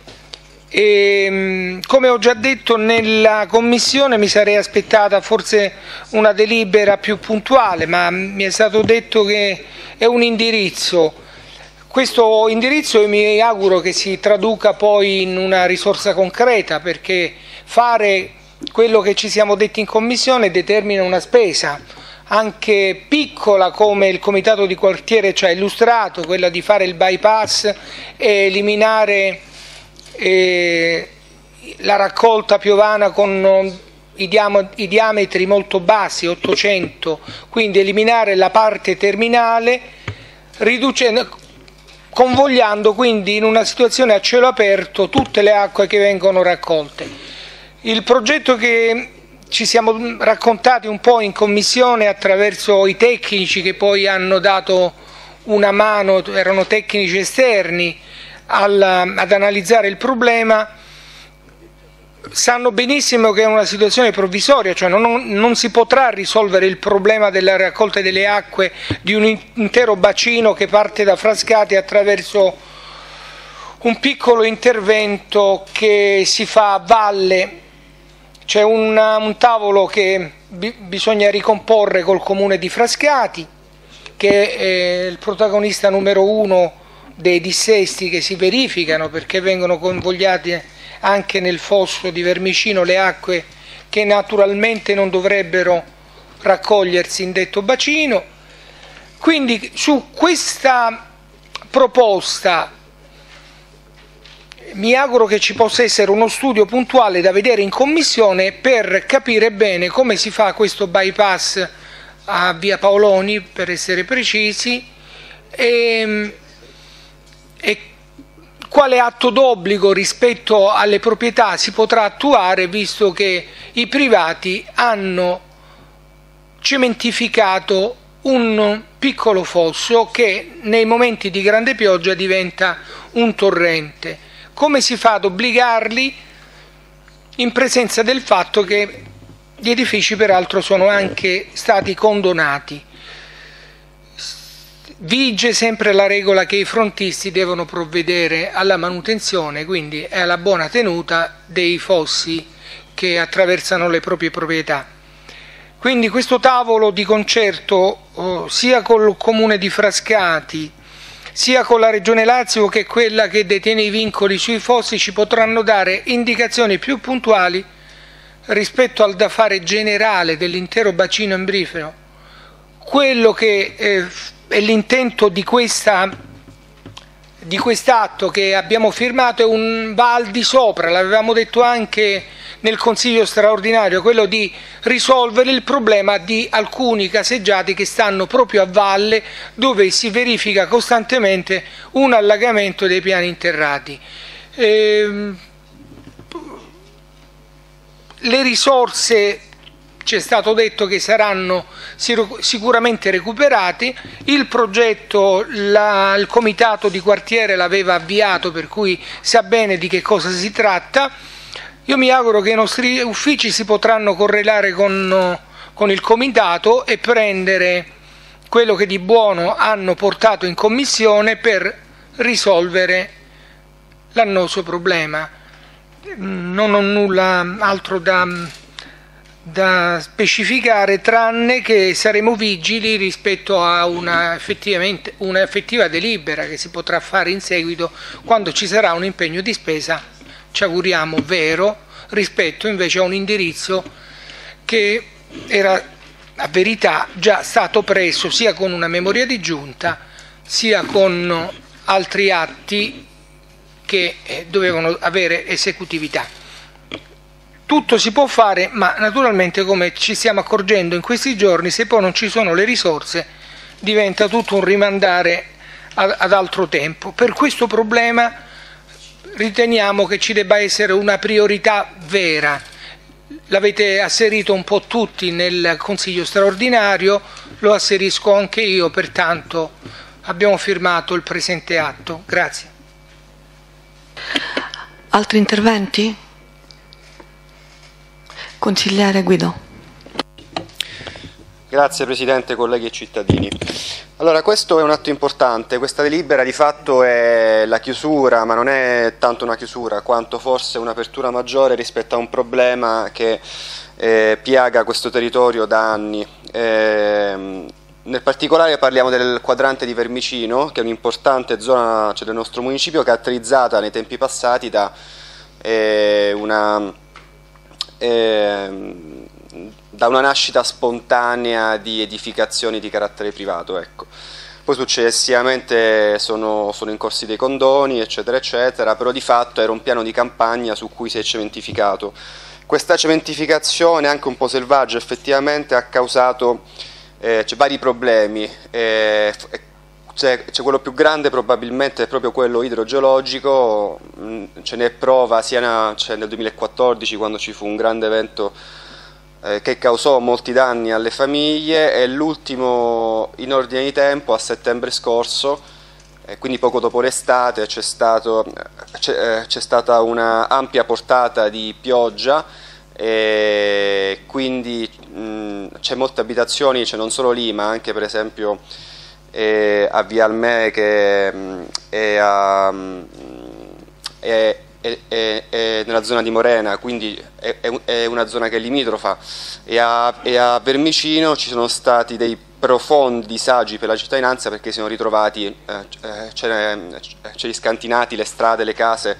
D: E, come ho già detto nella Commissione, mi sarei aspettata forse una delibera più puntuale, ma mi è stato detto che è un indirizzo. Questo indirizzo io mi auguro che si traduca poi in una risorsa concreta, perché fare quello che ci siamo detti in Commissione determina una spesa anche piccola, come il Comitato di Quartiere ci ha illustrato, quella di fare il bypass e eliminare E la raccolta piovana con i, diamo, i diametri molto bassi, ottocento, quindi eliminare la parte terminale, riducendo, convogliando quindi in una situazione a cielo aperto tutte le acque che vengono raccolte. Il progetto che ci siamo raccontati un po' in Commissione attraverso i tecnici che poi hanno dato una mano, erano tecnici esterni, Al, ad analizzare il problema, sanno benissimo che è una situazione provvisoria, cioè non, non si potrà risolvere il problema della raccolta delle acque di un intero bacino che parte da Frascati attraverso un piccolo intervento che si fa a valle. C'è un, un tavolo che bi, bisogna ricomporre col comune di Frascati, che è il protagonista numero uno dei dissesti che si verificano, perché vengono convogliate anche nel fosso di Vermicino le acque che naturalmente non dovrebbero raccogliersi in detto bacino. Quindi su questa proposta mi auguro che ci possa essere uno studio puntuale da vedere in Commissione per capire bene come si fa questo bypass a Via Paoloni, per essere precisi, e e quale atto d'obbligo rispetto alle proprietà si potrà attuare, visto che i privati hanno cementificato un piccolo fosso che nei momenti di grande pioggia diventa un torrente. Come si fa ad obbligarli in presenza del fatto che gli edifici peraltro sono anche stati condonati? Vige sempre la regola che i frontisti devono provvedere alla manutenzione, quindi è alla buona tenuta dei fossi che attraversano le proprie proprietà. Quindi questo tavolo di concerto oh, sia col comune di Frascati sia con la Regione Lazio, che è quella che detiene i vincoli sui fossi, ci potranno dare indicazioni più puntuali rispetto al da fare generale dell'intero bacino imbrifero. Quello che eh, è l'intento di questa di quest'atto che abbiamo firmato è un va al di sopra, l'avevamo detto anche nel Consiglio straordinario, quello di risolvere il problema di alcuni caseggiati che stanno proprio a valle, dove si verifica costantemente un allagamento dei piani interrati. Ehm, le risorse, ci è stato detto che saranno sicuramente recuperati, il progetto la, il comitato di quartiere l'aveva avviato, per cui sa bene di che cosa si tratta. Io mi auguro che i nostri uffici si potranno correlare con, con il comitato e prendere quello che di buono hanno portato in commissione per risolvere l'annoso problema. non ho nulla altro da, da specificare, tranne che saremo vigili rispetto a una, effettivamente, una effettiva delibera che si potrà fare in seguito quando ci sarà un impegno di spesa, ci auguriamo vero, rispetto invece a un indirizzo che era a verità già stato preso sia con una memoria di giunta sia con altri atti che eh, dovevano avere esecutività. Tutto si può fare, ma naturalmente, come ci stiamo accorgendo in questi giorni, se poi non ci sono le risorse diventa tutto un rimandare a, ad altro tempo. Per questo problema riteniamo che ci debba essere una priorità vera. L'avete asserito un po' tutti nel Consiglio straordinario, lo asserisco anche io, pertanto abbiamo firmato il presente atto. Grazie.
A: Altri interventi? Consigliere Guido.
H: Grazie Presidente, colleghi e cittadini. Allora, questo è un atto importante, questa delibera di fatto è la chiusura, ma non è tanto una chiusura quanto forse un'apertura maggiore rispetto a un problema che eh, piaga questo territorio da anni. Eh, nel particolare parliamo del quadrante di Vermicino, che è un'importante zona, cioè, del nostro municipio, caratterizzata nei tempi passati da eh, una... Eh, da una nascita spontanea di edificazioni di carattere privato, ecco. Poi successivamente sono, sono in corsi dei condoni, eccetera, eccetera, però di fatto era un piano di campagna su cui si è cementificato. Questa cementificazione, anche un po' selvaggia, effettivamente ha causato eh, cioè, vari problemi. Eh, c'è, c'è quello più grande probabilmente è proprio quello idrogeologico, mh, ce n'è prova sia cioè nel duemilaquattordici, quando ci fu un grande evento che causò molti danni alle famiglie, e l'ultimo in ordine di tempo a settembre scorso, eh, quindi poco dopo l'estate, c'è eh, stata una ampia portata di pioggia, e quindi c'è molte abitazioni, cioè non solo lì, ma anche per esempio eh, a Via Almè, che mh, è a... Mh, è, È, è, è nella zona di Morena, quindi è, è una zona che è limitrofa, e a, e a Vermicino ci sono stati dei profondi disagi per la cittadinanza, perché si sono ritrovati eh, c'è scantinati le strade, le case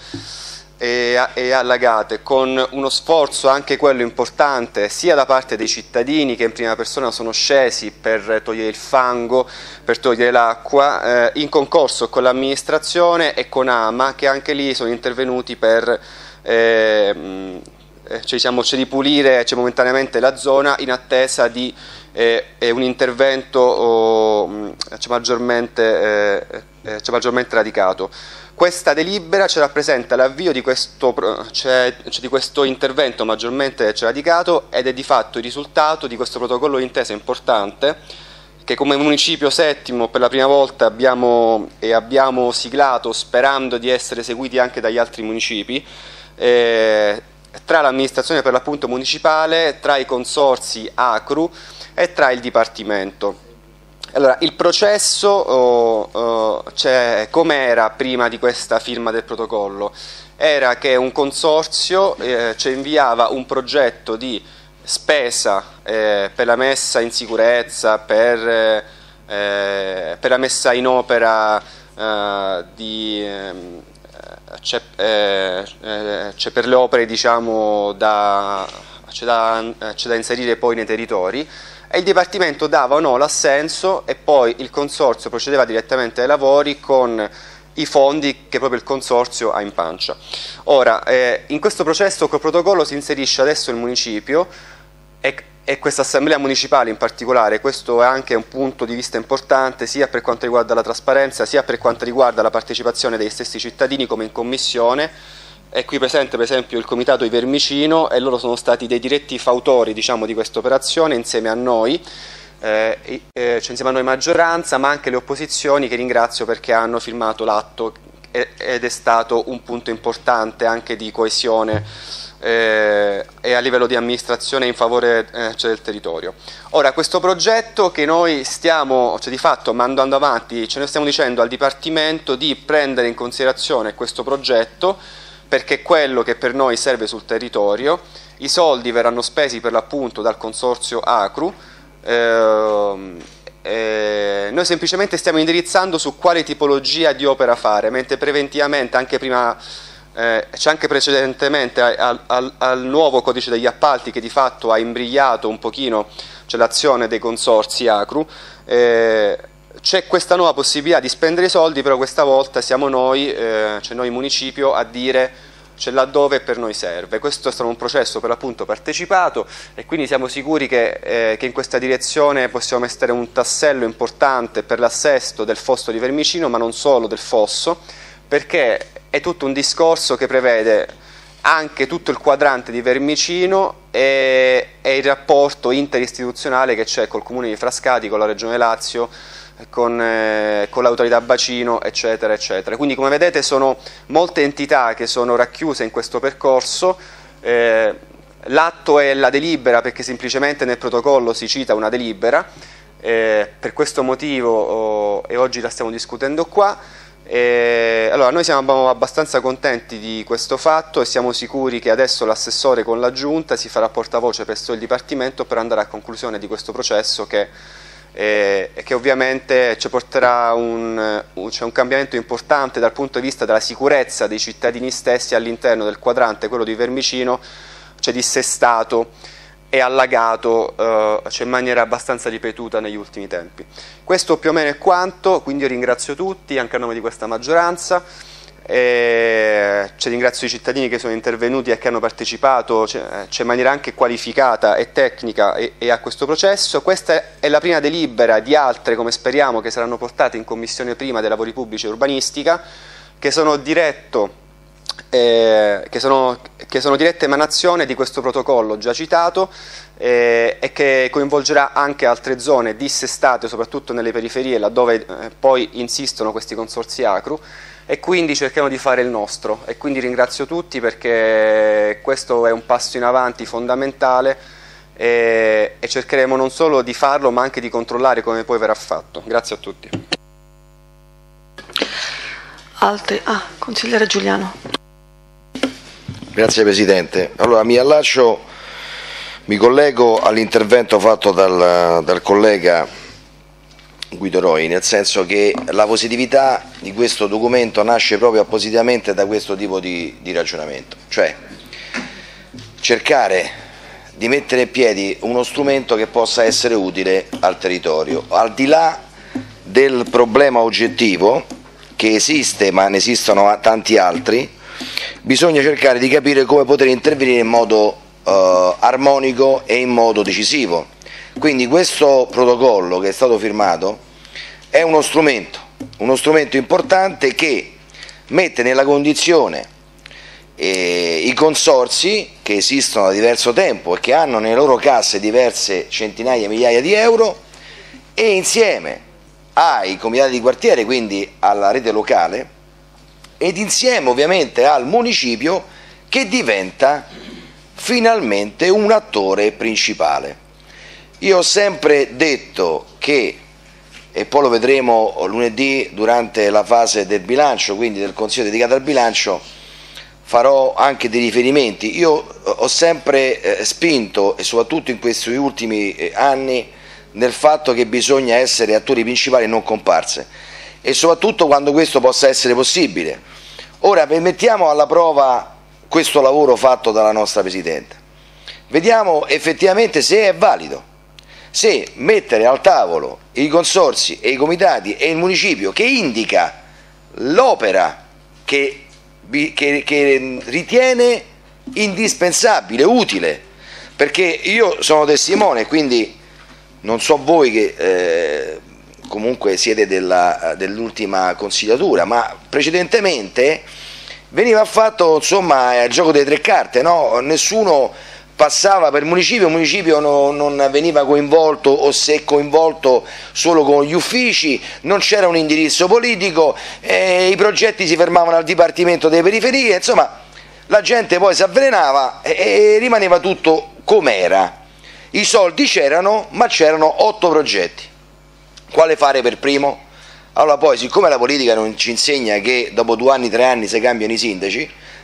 H: e, e allagate, con uno sforzo anche quello importante sia da parte dei cittadini, che in prima persona sono scesi per togliere il fango, per togliere l'acqua, eh, in concorso con l'amministrazione e con AMA, che anche lì sono intervenuti per eh, cioè, diciamo, cioè, di pulire cioè, momentaneamente la zona, in attesa di eh, un intervento oh, cioè, maggiormente, eh, cioè, maggiormente radicato. Questa delibera ci rappresenta l'avvio di questo, cioè, cioè di questo intervento maggiormente radicato, ed è di fatto il risultato di questo protocollo d'intesa importante che come municipio settimo per la prima volta abbiamo, e abbiamo siglato, sperando di essere seguiti anche dagli altri municipi, eh, tra l'amministrazione per l'appunto municipale, tra i consorzi ACRU e tra il Dipartimento. Allora, il processo oh, oh, cioè, com'era prima di questa firma del protocollo? Era che un consorzio eh, ci inviava un progetto di spesa eh, per la messa in sicurezza, per, eh, per la messa in opera eh, di, eh, cioè, eh, cioè per le opere, diciamo, da, c'è da, c'è da inserire poi nei territori, e il Dipartimento dava o no l'assenso, e poi il consorzio procedeva direttamente ai lavori con i fondi che proprio il consorzio ha in pancia. Ora, eh, in questo processo col protocollo si inserisce adesso il municipio e, e questa assemblea municipale in particolare. Questo è anche un punto di vista importante sia per quanto riguarda la trasparenza, sia per quanto riguarda la partecipazione dei stessi cittadini, come in commissione. È qui presente per esempio il comitato di Vermicino, e loro sono stati dei diretti fautori, diciamo, di questa operazione insieme a noi, eh, eh, cioè insieme a noi maggioranza, ma anche le opposizioni, che ringrazio perché hanno firmato l'atto, ed è stato un punto importante anche di coesione eh, e a livello di amministrazione in favore eh, cioè del territorio. Ora, questo progetto che noi stiamo, cioè di fatto mandando avanti, ce ne stiamo dicendo al Dipartimento di prendere in considerazione questo progetto perché è quello che per noi serve sul territorio. I soldi verranno spesi per l'appunto dal consorzio Acru. Eh, eh, noi semplicemente stiamo indirizzando su quale tipologia di opera fare, mentre preventivamente, anche prima, eh, c'è anche precedentemente al, al, al nuovo codice degli appalti, che di fatto ha imbrigliato un pochino, cioè, l'azione dei consorzi Acru, eh, c'è questa nuova possibilità di spendere i soldi, però questa volta siamo noi, eh, cioè noi municipio, a dire cioè laddove per noi serve. Questo è stato un processo per l'appunto partecipato, e quindi siamo sicuri che, eh, che in questa direzione possiamo mettere un tassello importante per l'assesto del fosso di Vermicino, ma non solo del fosso, perché è tutto un discorso che prevede anche tutto il quadrante di Vermicino e, e il rapporto interistituzionale che c'è col Comune di Frascati, con la Regione Lazio, con, eh, con l'autorità bacino, eccetera, eccetera. Quindi, come vedete, sono molte entità che sono racchiuse in questo percorso. Eh, l'atto è la delibera, perché semplicemente nel protocollo si cita una delibera, eh, per questo motivo oh, e oggi la stiamo discutendo qua. Eh, allora, noi siamo abbastanza contenti di questo fatto e siamo sicuri che adesso l'assessore con la giunta si farà portavoce presso il Dipartimento per andare a conclusione di questo processo che e che ovviamente ci porterà un, un, cioè un cambiamento importante dal punto di vista della sicurezza dei cittadini stessi all'interno del quadrante, quello di Vermicino, cioè dissestato e allagato eh, cioè in maniera abbastanza ripetuta negli ultimi tempi. Questo più o meno è quanto, quindi io ringrazio tutti anche a nome di questa maggioranza. E cioè, ringrazio i cittadini che sono intervenuti e che hanno partecipato cioè, cioè in maniera anche qualificata e tecnica e, e a questo processo. Questa è la prima delibera di altre, come speriamo, che saranno portate in Commissione prima dei lavori pubblici e urbanistica, che sono diretto eh, che, sono, che sono diretta emanazione di questo protocollo già citato eh, e che coinvolgerà anche altre zone dissestate, soprattutto nelle periferie, laddove eh, poi insistono questi consorzi Acru. E quindi cerchiamo di fare il nostro, e quindi ringrazio tutti perché questo è un passo in avanti fondamentale e, e cercheremo non solo di farlo ma anche di controllare come poi verrà fatto. Grazie a tutti.
A: Altri? Ah, consigliere Giuliano.
E: Grazie Presidente. Allora mi allaccio, mi collego all'intervento fatto dal, dal collega Guido Roi, nel senso che la positività di questo documento nasce proprio appositamente da questo tipo di, di ragionamento, cioè cercare di mettere in piedi uno strumento che possa essere utile al territorio, al di là del problema oggettivo che esiste, ma ne esistono tanti altri. Bisogna cercare di capire come poter intervenire in modo eh, armonico e in modo decisivo. Quindi questo protocollo che è stato firmato è uno strumento, uno strumento importante che mette nella condizione eh, i consorzi che esistono da diverso tempo e che hanno nelle loro casse diverse centinaia, migliaia di euro, e insieme ai comitati di quartiere, quindi alla rete locale, ed insieme ovviamente al municipio, che diventa finalmente un attore principale. Io ho sempre detto che, e poi lo vedremo lunedì durante la fase del bilancio, quindi del Consiglio dedicato al bilancio, farò anche dei riferimenti. Io ho sempre eh, spinto, e soprattutto in questi ultimi eh, anni, nel fatto che bisogna essere attori principali e non comparse, e soprattutto quando questo possa essere possibile. Ora mettiamo alla prova questo lavoro fatto dalla nostra Presidente, vediamo effettivamente se è valido, se mettere al tavolo i consorzi e i comitati e il municipio che indica l'opera che, che, che ritiene indispensabile, utile, perché io sono testimone, quindi non so voi che eh, comunque siete dell'ultima consigliatura, ma precedentemente veniva fatto insomma il gioco delle tre carte, no? Nessuno passava per municipio, il municipio no, non veniva coinvolto, o se coinvolto solo con gli uffici, non c'era un indirizzo politico, eh, i progetti si fermavano al Dipartimento delle Periferie, insomma la gente poi si avvelenava e, e rimaneva tutto com'era. I soldi c'erano, ma c'erano otto progetti. Quale fare per primo? Allora poi, siccome la politica non ci insegna che dopo due anni, tre anni si cambiano i sindaci,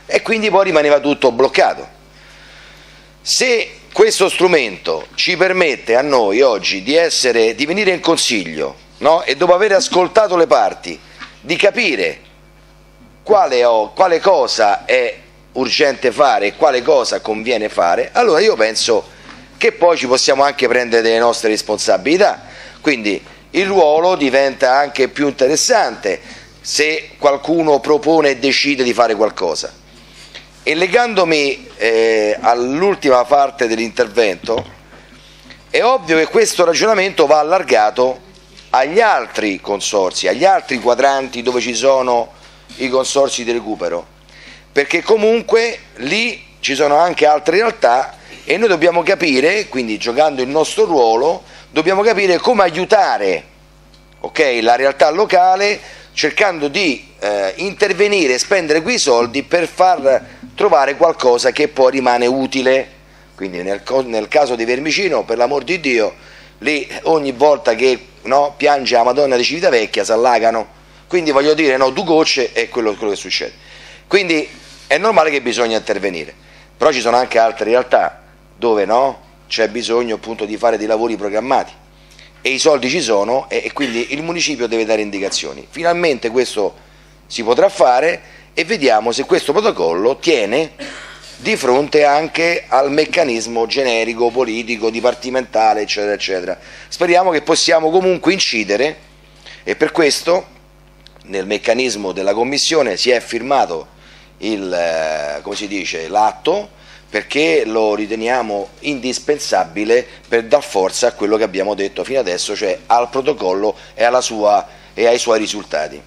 E: e quindi poi rimaneva tutto bloccato. Se questo strumento ci permette a noi oggi di, essere, di venire in consiglio, no? E dopo aver ascoltato le parti, di capire quale, o, quale cosa è urgente fare e quale cosa conviene fare, allora io penso che poi ci possiamo anche prendere delle nostre responsabilità, quindi il ruolo diventa anche più interessante se qualcuno propone e decide di fare qualcosa. E legandomi eh, all'ultima parte dell'intervento, è ovvio che questo ragionamento va allargato agli altri consorzi, agli altri quadranti dove ci sono i consorzi di recupero, perché comunque lì ci sono anche altre realtà e noi dobbiamo capire, quindi giocando il nostro ruolo, dobbiamo capire come aiutare, okay, la realtà locale, cercando di eh, intervenire e spendere quei soldi per far trovare qualcosa che poi rimane utile. Quindi nel, nel caso di Vermicino, per l'amor di Dio, lì ogni volta che, no, piange la Madonna di Civitavecchia si allagano, quindi voglio dire, no, due gocce è quello, quello che succede. Quindi è normale che bisogna intervenire, però ci sono anche altre realtà dove, no, c'è bisogno appunto di fare dei lavori programmati e i soldi ci sono, e, e quindi il municipio deve dare indicazioni. Finalmente questo si potrà fare e vediamo se questo protocollo tiene di fronte anche al meccanismo generico, politico, dipartimentale, eccetera, eccetera. Speriamo che possiamo comunque incidere, e per questo nel meccanismo della Commissione si è firmato il, come si dice, l'atto, perché lo riteniamo indispensabile per dar forza a quello che abbiamo detto fino adesso, cioè al protocollo e, alla sua, e ai suoi risultati.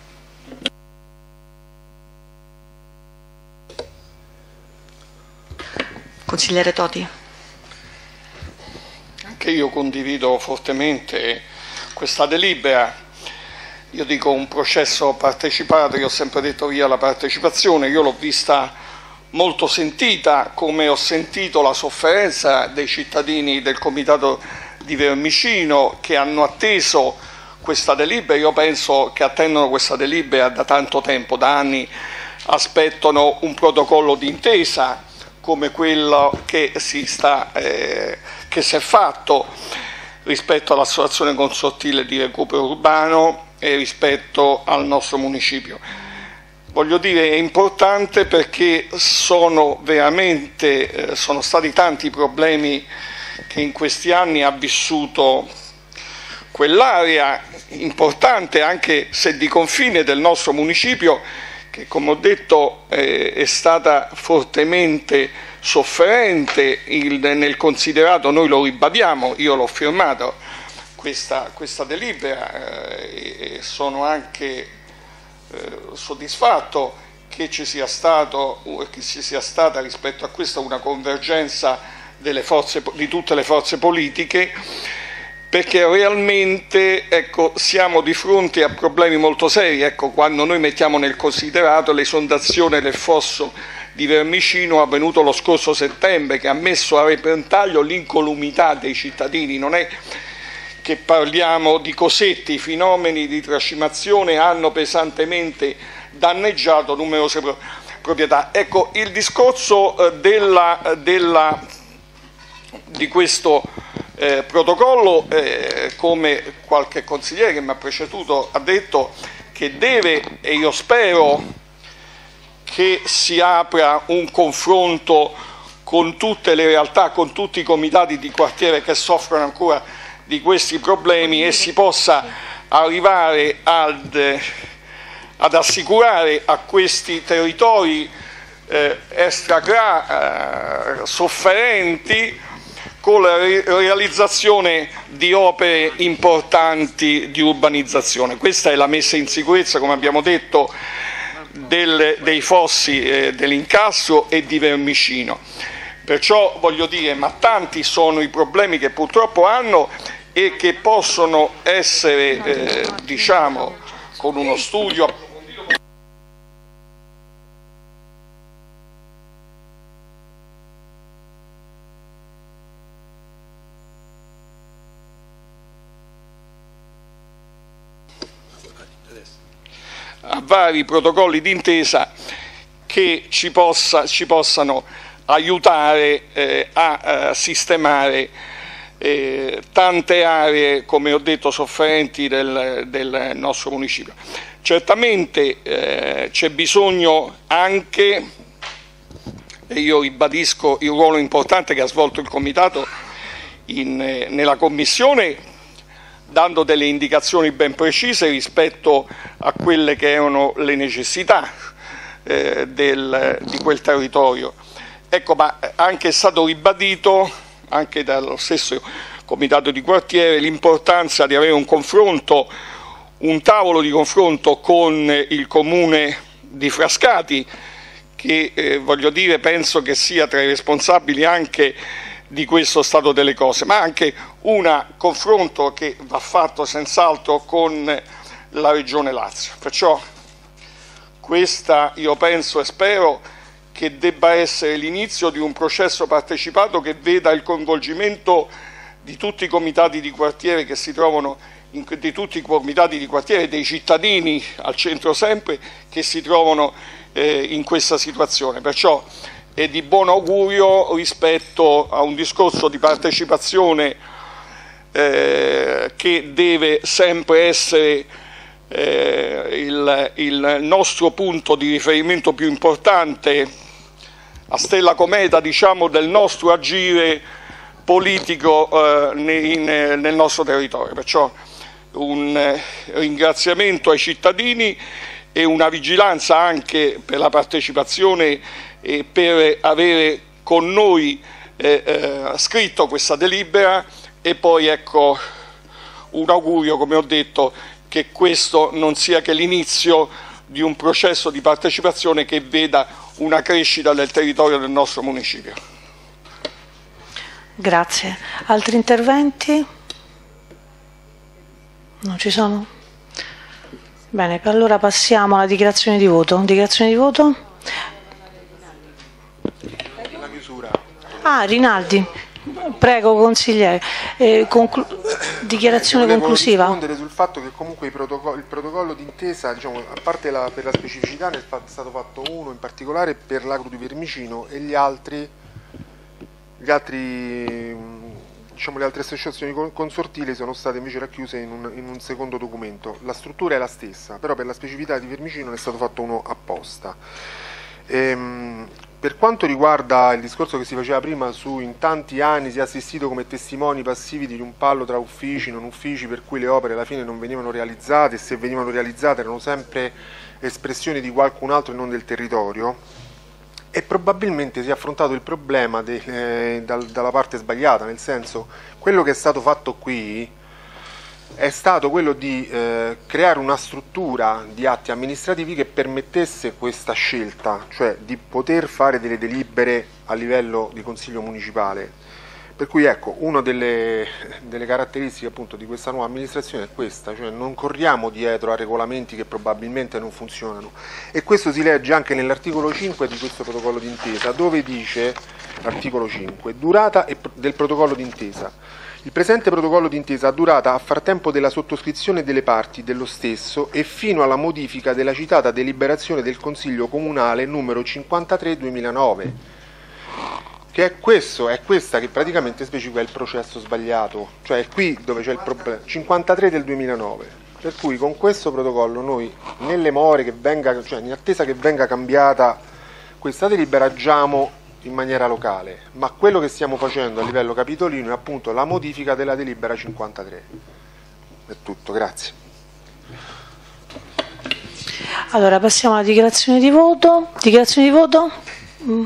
A: Consigliere Toti.
F: Anche io condivido fortemente questa delibera. Io dico un processo partecipato, io ho sempre detto via la partecipazione, io l'ho vista molto sentita, come ho sentito la sofferenza dei cittadini del Comitato di Vermicino che hanno atteso questa delibera. Io penso che attendono questa delibera da tanto tempo, da anni aspettano un protocollo d'intesa come quello che si, sta, eh, che si è fatto rispetto all'associazione consortile di recupero urbano e rispetto al nostro municipio. Voglio dire, è importante perché sono veramente, eh, sono stati tanti i problemi che in questi anni ha vissuto quell'area importante, anche se di confine, del nostro municipio, che come ho detto eh, è stata fortemente sofferente. Il, nel considerato noi lo ribadiamo, io l'ho firmato questa, questa delibera eh, e sono anche eh, soddisfatto che ci sia stato, che ci sia stata rispetto a questo una convergenza delle forze, di tutte le forze politiche, perché realmente, ecco, siamo di fronte a problemi molto seri. Ecco, quando noi mettiamo nel considerato l'esondazione del fosso di Vermicino avvenuto lo scorso settembre, che ha messo a repentaglio l'incolumità dei cittadini, non è che parliamo di cosetti, i fenomeni di trascimazione hanno pesantemente danneggiato numerose pro proprietà. Ecco, il discorso eh, della, della, di questo Eh, protocollo, eh, come qualche consigliere che mi ha preceduto ha detto, che deve, e io spero che si apra un confronto con tutte le realtà, con tutti i comitati di quartiere che soffrono ancora di questi problemi, e si possa arrivare ad, ad assicurare a questi territori eh, extra eh, sofferenti, con la realizzazione di opere importanti di urbanizzazione. Questa è la messa in sicurezza, come abbiamo detto, del, dei fossi eh, dell'Incastro e di Vermicino. Perciò voglio dire, ma tanti sono i problemi che purtroppo hanno e che possono essere, eh, diciamo, con uno studio a vari protocolli d'intesa che ci, possa, ci possano aiutare eh, a, a sistemare eh, tante aree, come ho detto, sofferenti del, del nostro municipio. Certamente eh, c'è bisogno anche, e io ribadisco il ruolo importante che ha svolto il Comitato in, eh, nella Commissione, dando delle indicazioni ben precise rispetto a quelle che erano le necessità eh, del, di quel territorio. Ecco, ma anche è stato ribadito, anche dallo stesso Comitato di quartiere, l'importanza di avere un confronto, un tavolo di confronto con il Comune di Frascati, che eh, voglio dire, penso che sia tra i responsabili anche di questo stato delle cose, ma anche un confronto che va fatto senz'altro con la Regione Lazio. Perciò questa, io penso e spero che debba essere l'inizio di un processo partecipato che veda il coinvolgimento di tutti i comitati di quartiere che si trovano in, di tutti i comitati di quartiere, dei cittadini al centro sempre, che si trovano eh, in questa situazione. Perciò è di buon augurio rispetto a un discorso di partecipazione eh, che deve sempre essere eh, il, il nostro punto di riferimento più importante, a stella cometa, diciamo, del nostro agire politico eh, in, nel nostro territorio. Perciò un eh, ringraziamento ai cittadini e una vigilanza anche per la partecipazione e per avere con noi eh, eh, scritto questa delibera, e poi ecco un augurio, come ho detto, che questo non sia che l'inizio di un processo di partecipazione che veda una crescita del territorio del nostro municipio.
I: Grazie. Altri interventi? Non ci sono? Bene, allora passiamo alla dichiarazione di voto. Dichiarazione di voto?
C: La chiusura.
I: Ah, Rinaldi. Prego, consigliere. Eh, conclu dichiarazione
C: eh, volevo
I: conclusiva.
C: rispondere sul fatto che comunque il protocollo, il protocollo d'intesa, diciamo, a parte la, per la specificità, ne è stato fatto uno in particolare per l'agro di Vermicino, e gli altri, gli altri diciamo, le altre associazioni consortili sono state invece racchiuse in un, in un secondo documento. La struttura è la stessa, però per la specificità di Vermicino ne è stato fatto uno apposta. Ehm, Per quanto riguarda il discorso che si faceva prima su in tanti anni si è assistito come testimoni passivi di un pallo tra uffici, non uffici, per cui le opere alla fine non venivano realizzate, e se venivano realizzate erano sempre espressioni di qualcun altro e non del territorio, e probabilmente si è affrontato il problema de, eh, dal, dalla parte sbagliata, nel senso, quello che è stato fatto qui è stato quello di eh, creare una struttura di atti amministrativi che permettesse questa scelta, cioè di poter fare delle delibere a livello di consiglio municipale. Per cui ecco, una delle, delle caratteristiche appunto di questa nuova amministrazione è questa, cioè non corriamo dietro a regolamenti che probabilmente non funzionano, e questo si legge anche nell'articolo cinque di questo protocollo d'intesa, dove dice, articolo cinque, durata del protocollo d'intesa. Il presente protocollo d'intesa ha durata a far tempo della sottoscrizione delle parti dello stesso e fino alla modifica della citata deliberazione del Consiglio Comunale numero cinquantatré duemilanove, che è questo, è questa che praticamente specifica il processo sbagliato, cioè è qui dove c'è il problema, cinquantatré del duemilanove. Per cui con questo protocollo noi, nelle more che venga, cioè in attesa che venga cambiata questa delibera, agiamo in maniera locale, ma quello che stiamo facendo a livello capitolino è appunto la modifica della delibera cinquantatré. È tutto, grazie.
I: Allora passiamo alla dichiarazione di voto. Dichiarazione di voto? Mm.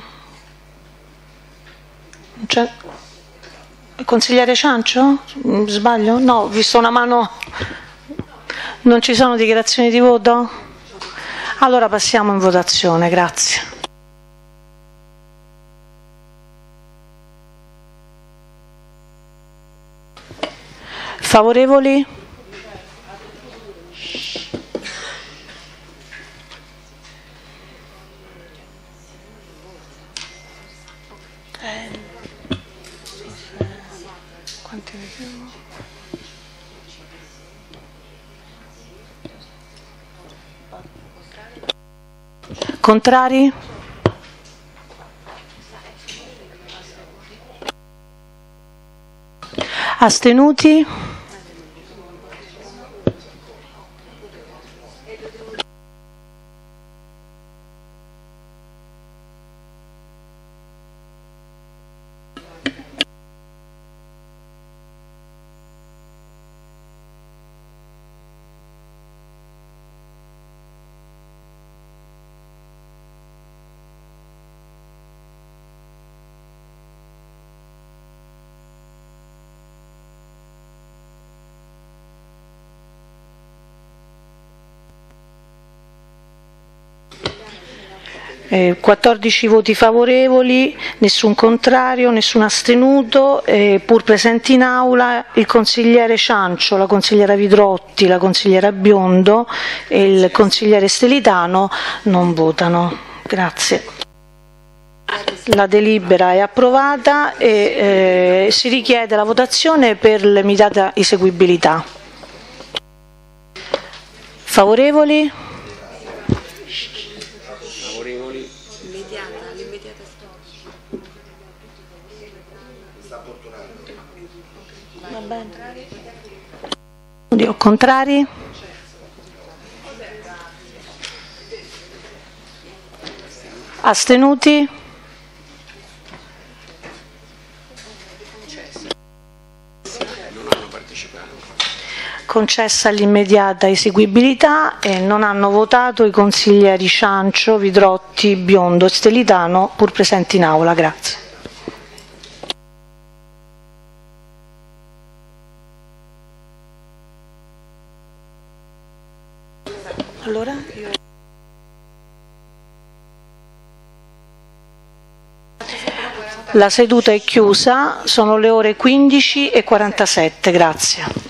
I: Cioè, consigliere Ciancio? Mm, sbaglio? No, ho visto una mano. Non ci sono dichiarazioni di voto? Allora passiamo in votazione, grazie. Favorevoli? Eh, quanti ne abbiamo? Contrari? Astenuti? Eh, quattordici voti favorevoli, nessun contrario, nessun astenuto, eh, pur presenti in aula il consigliere Ciancio, la consigliera Vidrotti, la consigliera Biondo e il consigliere Stelitano non votano. Grazie. La delibera è approvata e eh, si richiede la votazione per l'immediata eseguibilità. Favorevoli? Oddio, contrari? Astenuti? Concessa l'immediata eseguibilità e non hanno votato i consiglieri Ciancio, Vidrotti, Biondo e Stelitano, pur presenti in aula. Grazie. Allora, io... La seduta è chiusa, sono le ore quindici e quarantasette, grazie.